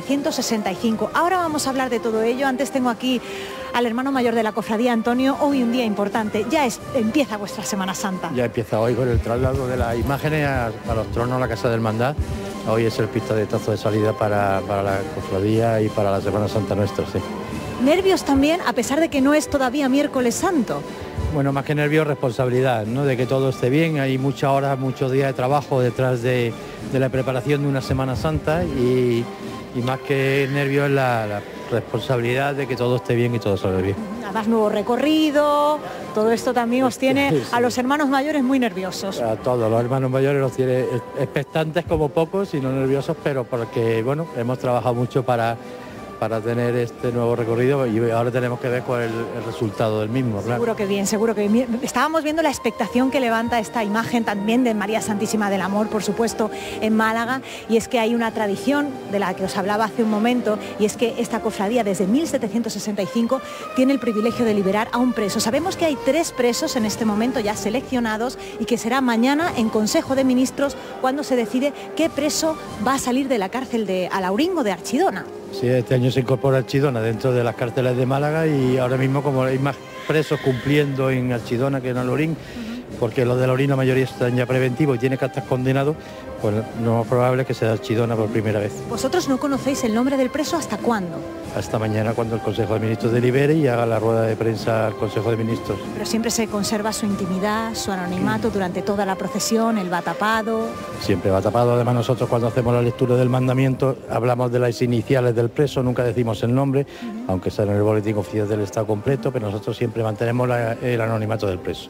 1765. Ahora vamos a hablar de todo ello. Antes tengo aquí al hermano mayor de la cofradía, Antonio. Hoy un día importante, empieza vuestra Semana Santa. Ya empieza hoy con el traslado de las imágenes a los tronos a la Casa de Hermandad. Hoy es el pistoletazo de salida para la cofradía y para la Semana Santa nuestra, sí. Nervios también, a pesar de que no es todavía miércoles santo. Bueno, más que nervios, responsabilidad, ¿no? De que todo esté bien. Hay muchas horas, muchos días de trabajo detrás de la preparación de una Semana Santa y más que nervios es la responsabilidad de que todo esté bien y todo salga bien. Además, nuevo recorrido, todo esto también os tiene sí. A los hermanos mayores muy nerviosos. A todos los hermanos mayores los tiene expectantes como pocos y no nerviosos, pero porque, bueno, hemos trabajado mucho para tener este nuevo recorrido y ahora tenemos que ver cuál es el resultado del mismo. Claro. Seguro que bien. Estábamos viendo la expectación que levanta esta imagen también de María Santísima del Amor, por supuesto, en Málaga, y es que hay una tradición de la que os hablaba hace un momento, y es que esta cofradía desde 1765 tiene el privilegio de liberar a un preso. Sabemos que hay 3 presos en este momento ya seleccionados y que será mañana en Consejo de Ministros cuando se decide qué preso va a salir de la cárcel de Alaurín o de Archidona. Sí, este año se incorpora Archidona dentro de las cárceles de Málaga y ahora mismo como hay más presos cumpliendo en Archidona que en Alaurín, porque los de Alaurín la mayoría están ya preventivos y tienen que estar condenados, pues lo más probable es que sea Archidona por primera vez. ¿Vosotros no conocéis el nombre del preso hasta cuándo? Hasta mañana, cuando el Consejo de Ministros delibere y haga la rueda de prensa al Consejo de Ministros. Pero siempre se conserva su intimidad, su anonimato durante toda la procesión, él va tapado. Siempre va tapado. Además, nosotros cuando hacemos la lectura del mandamiento hablamos de las iniciales del preso, nunca decimos el nombre, aunque sea en el boletín oficial del Estado completo, pero nosotros siempre mantenemos el anonimato del preso.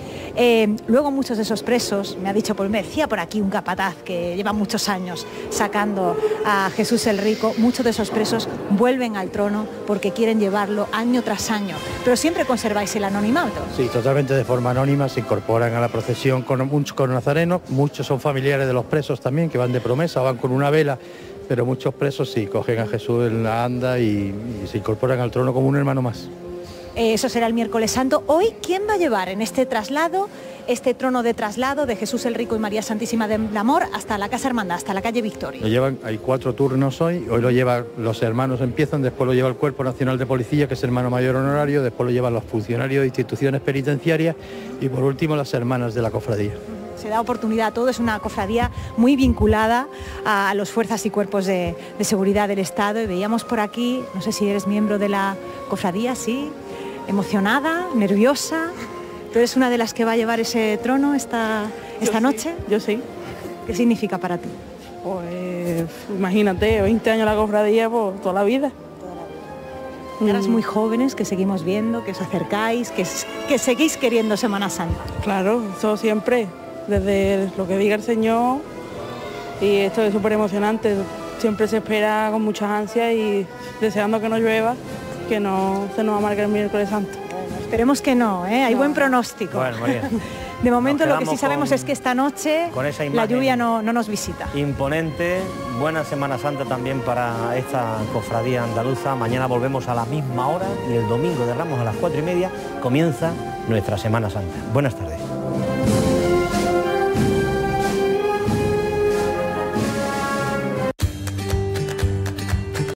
Luego muchos de esos presos, me decía por aquí un capataz que lleva muchos años sacando a Jesús el Rico, muchos de esos presos vuelven al trono porque quieren llevarlo año tras año, pero siempre conserváis el anonimato. Sí, totalmente de forma anónima, se incorporan a la procesión con nazarenos, muchos son familiares de los presos también, que van de promesa, van con una vela, pero muchos presos sí, cogen a Jesús en la anda y se incorporan al trono como un hermano más. Eso será el miércoles santo. Hoy, ¿quién va a llevar en este traslado, este trono de traslado de Jesús el Rico y María Santísima del Amor hasta la Casa Hermandad, hasta la calle Victoria? Lo llevan, hay 4 turnos hoy lo llevan los hermanos, empiezan, después lo lleva el Cuerpo Nacional de Policía, que es hermano mayor honorario, después lo llevan los funcionarios de instituciones penitenciarias y por último las hermanas de la cofradía. Se da oportunidad a todo, es una cofradía muy vinculada a las fuerzas y cuerpos de seguridad del Estado y veíamos por aquí, no sé si eres miembro de la cofradía, sí, emocionada, nerviosa. ¿Tú eres una de las que va a llevar ese trono esta noche? Yo sí. ¿Qué significa para ti? Pues imagínate, 20 años la cofradía, pues toda la vida. Caras muy jóvenes que seguimos viendo, que os acercáis, que seguís queriendo Semana Santa. Claro, eso siempre, desde lo que diga el Señor, y esto es súper emocionante. Siempre se espera con muchas ansias y deseando que no llueva, que no se nos amargue el miércoles santo. Bueno, esperemos que no, ¿eh? Hay buen pronóstico. Bueno, María. De momento lo que sí sabemos es que esta noche la lluvia no nos visita. Imponente, buena Semana Santa también para esta cofradía andaluza. Mañana volvemos a la misma hora y el domingo de Ramos a las 4:30 comienza nuestra Semana Santa. Buenas tardes.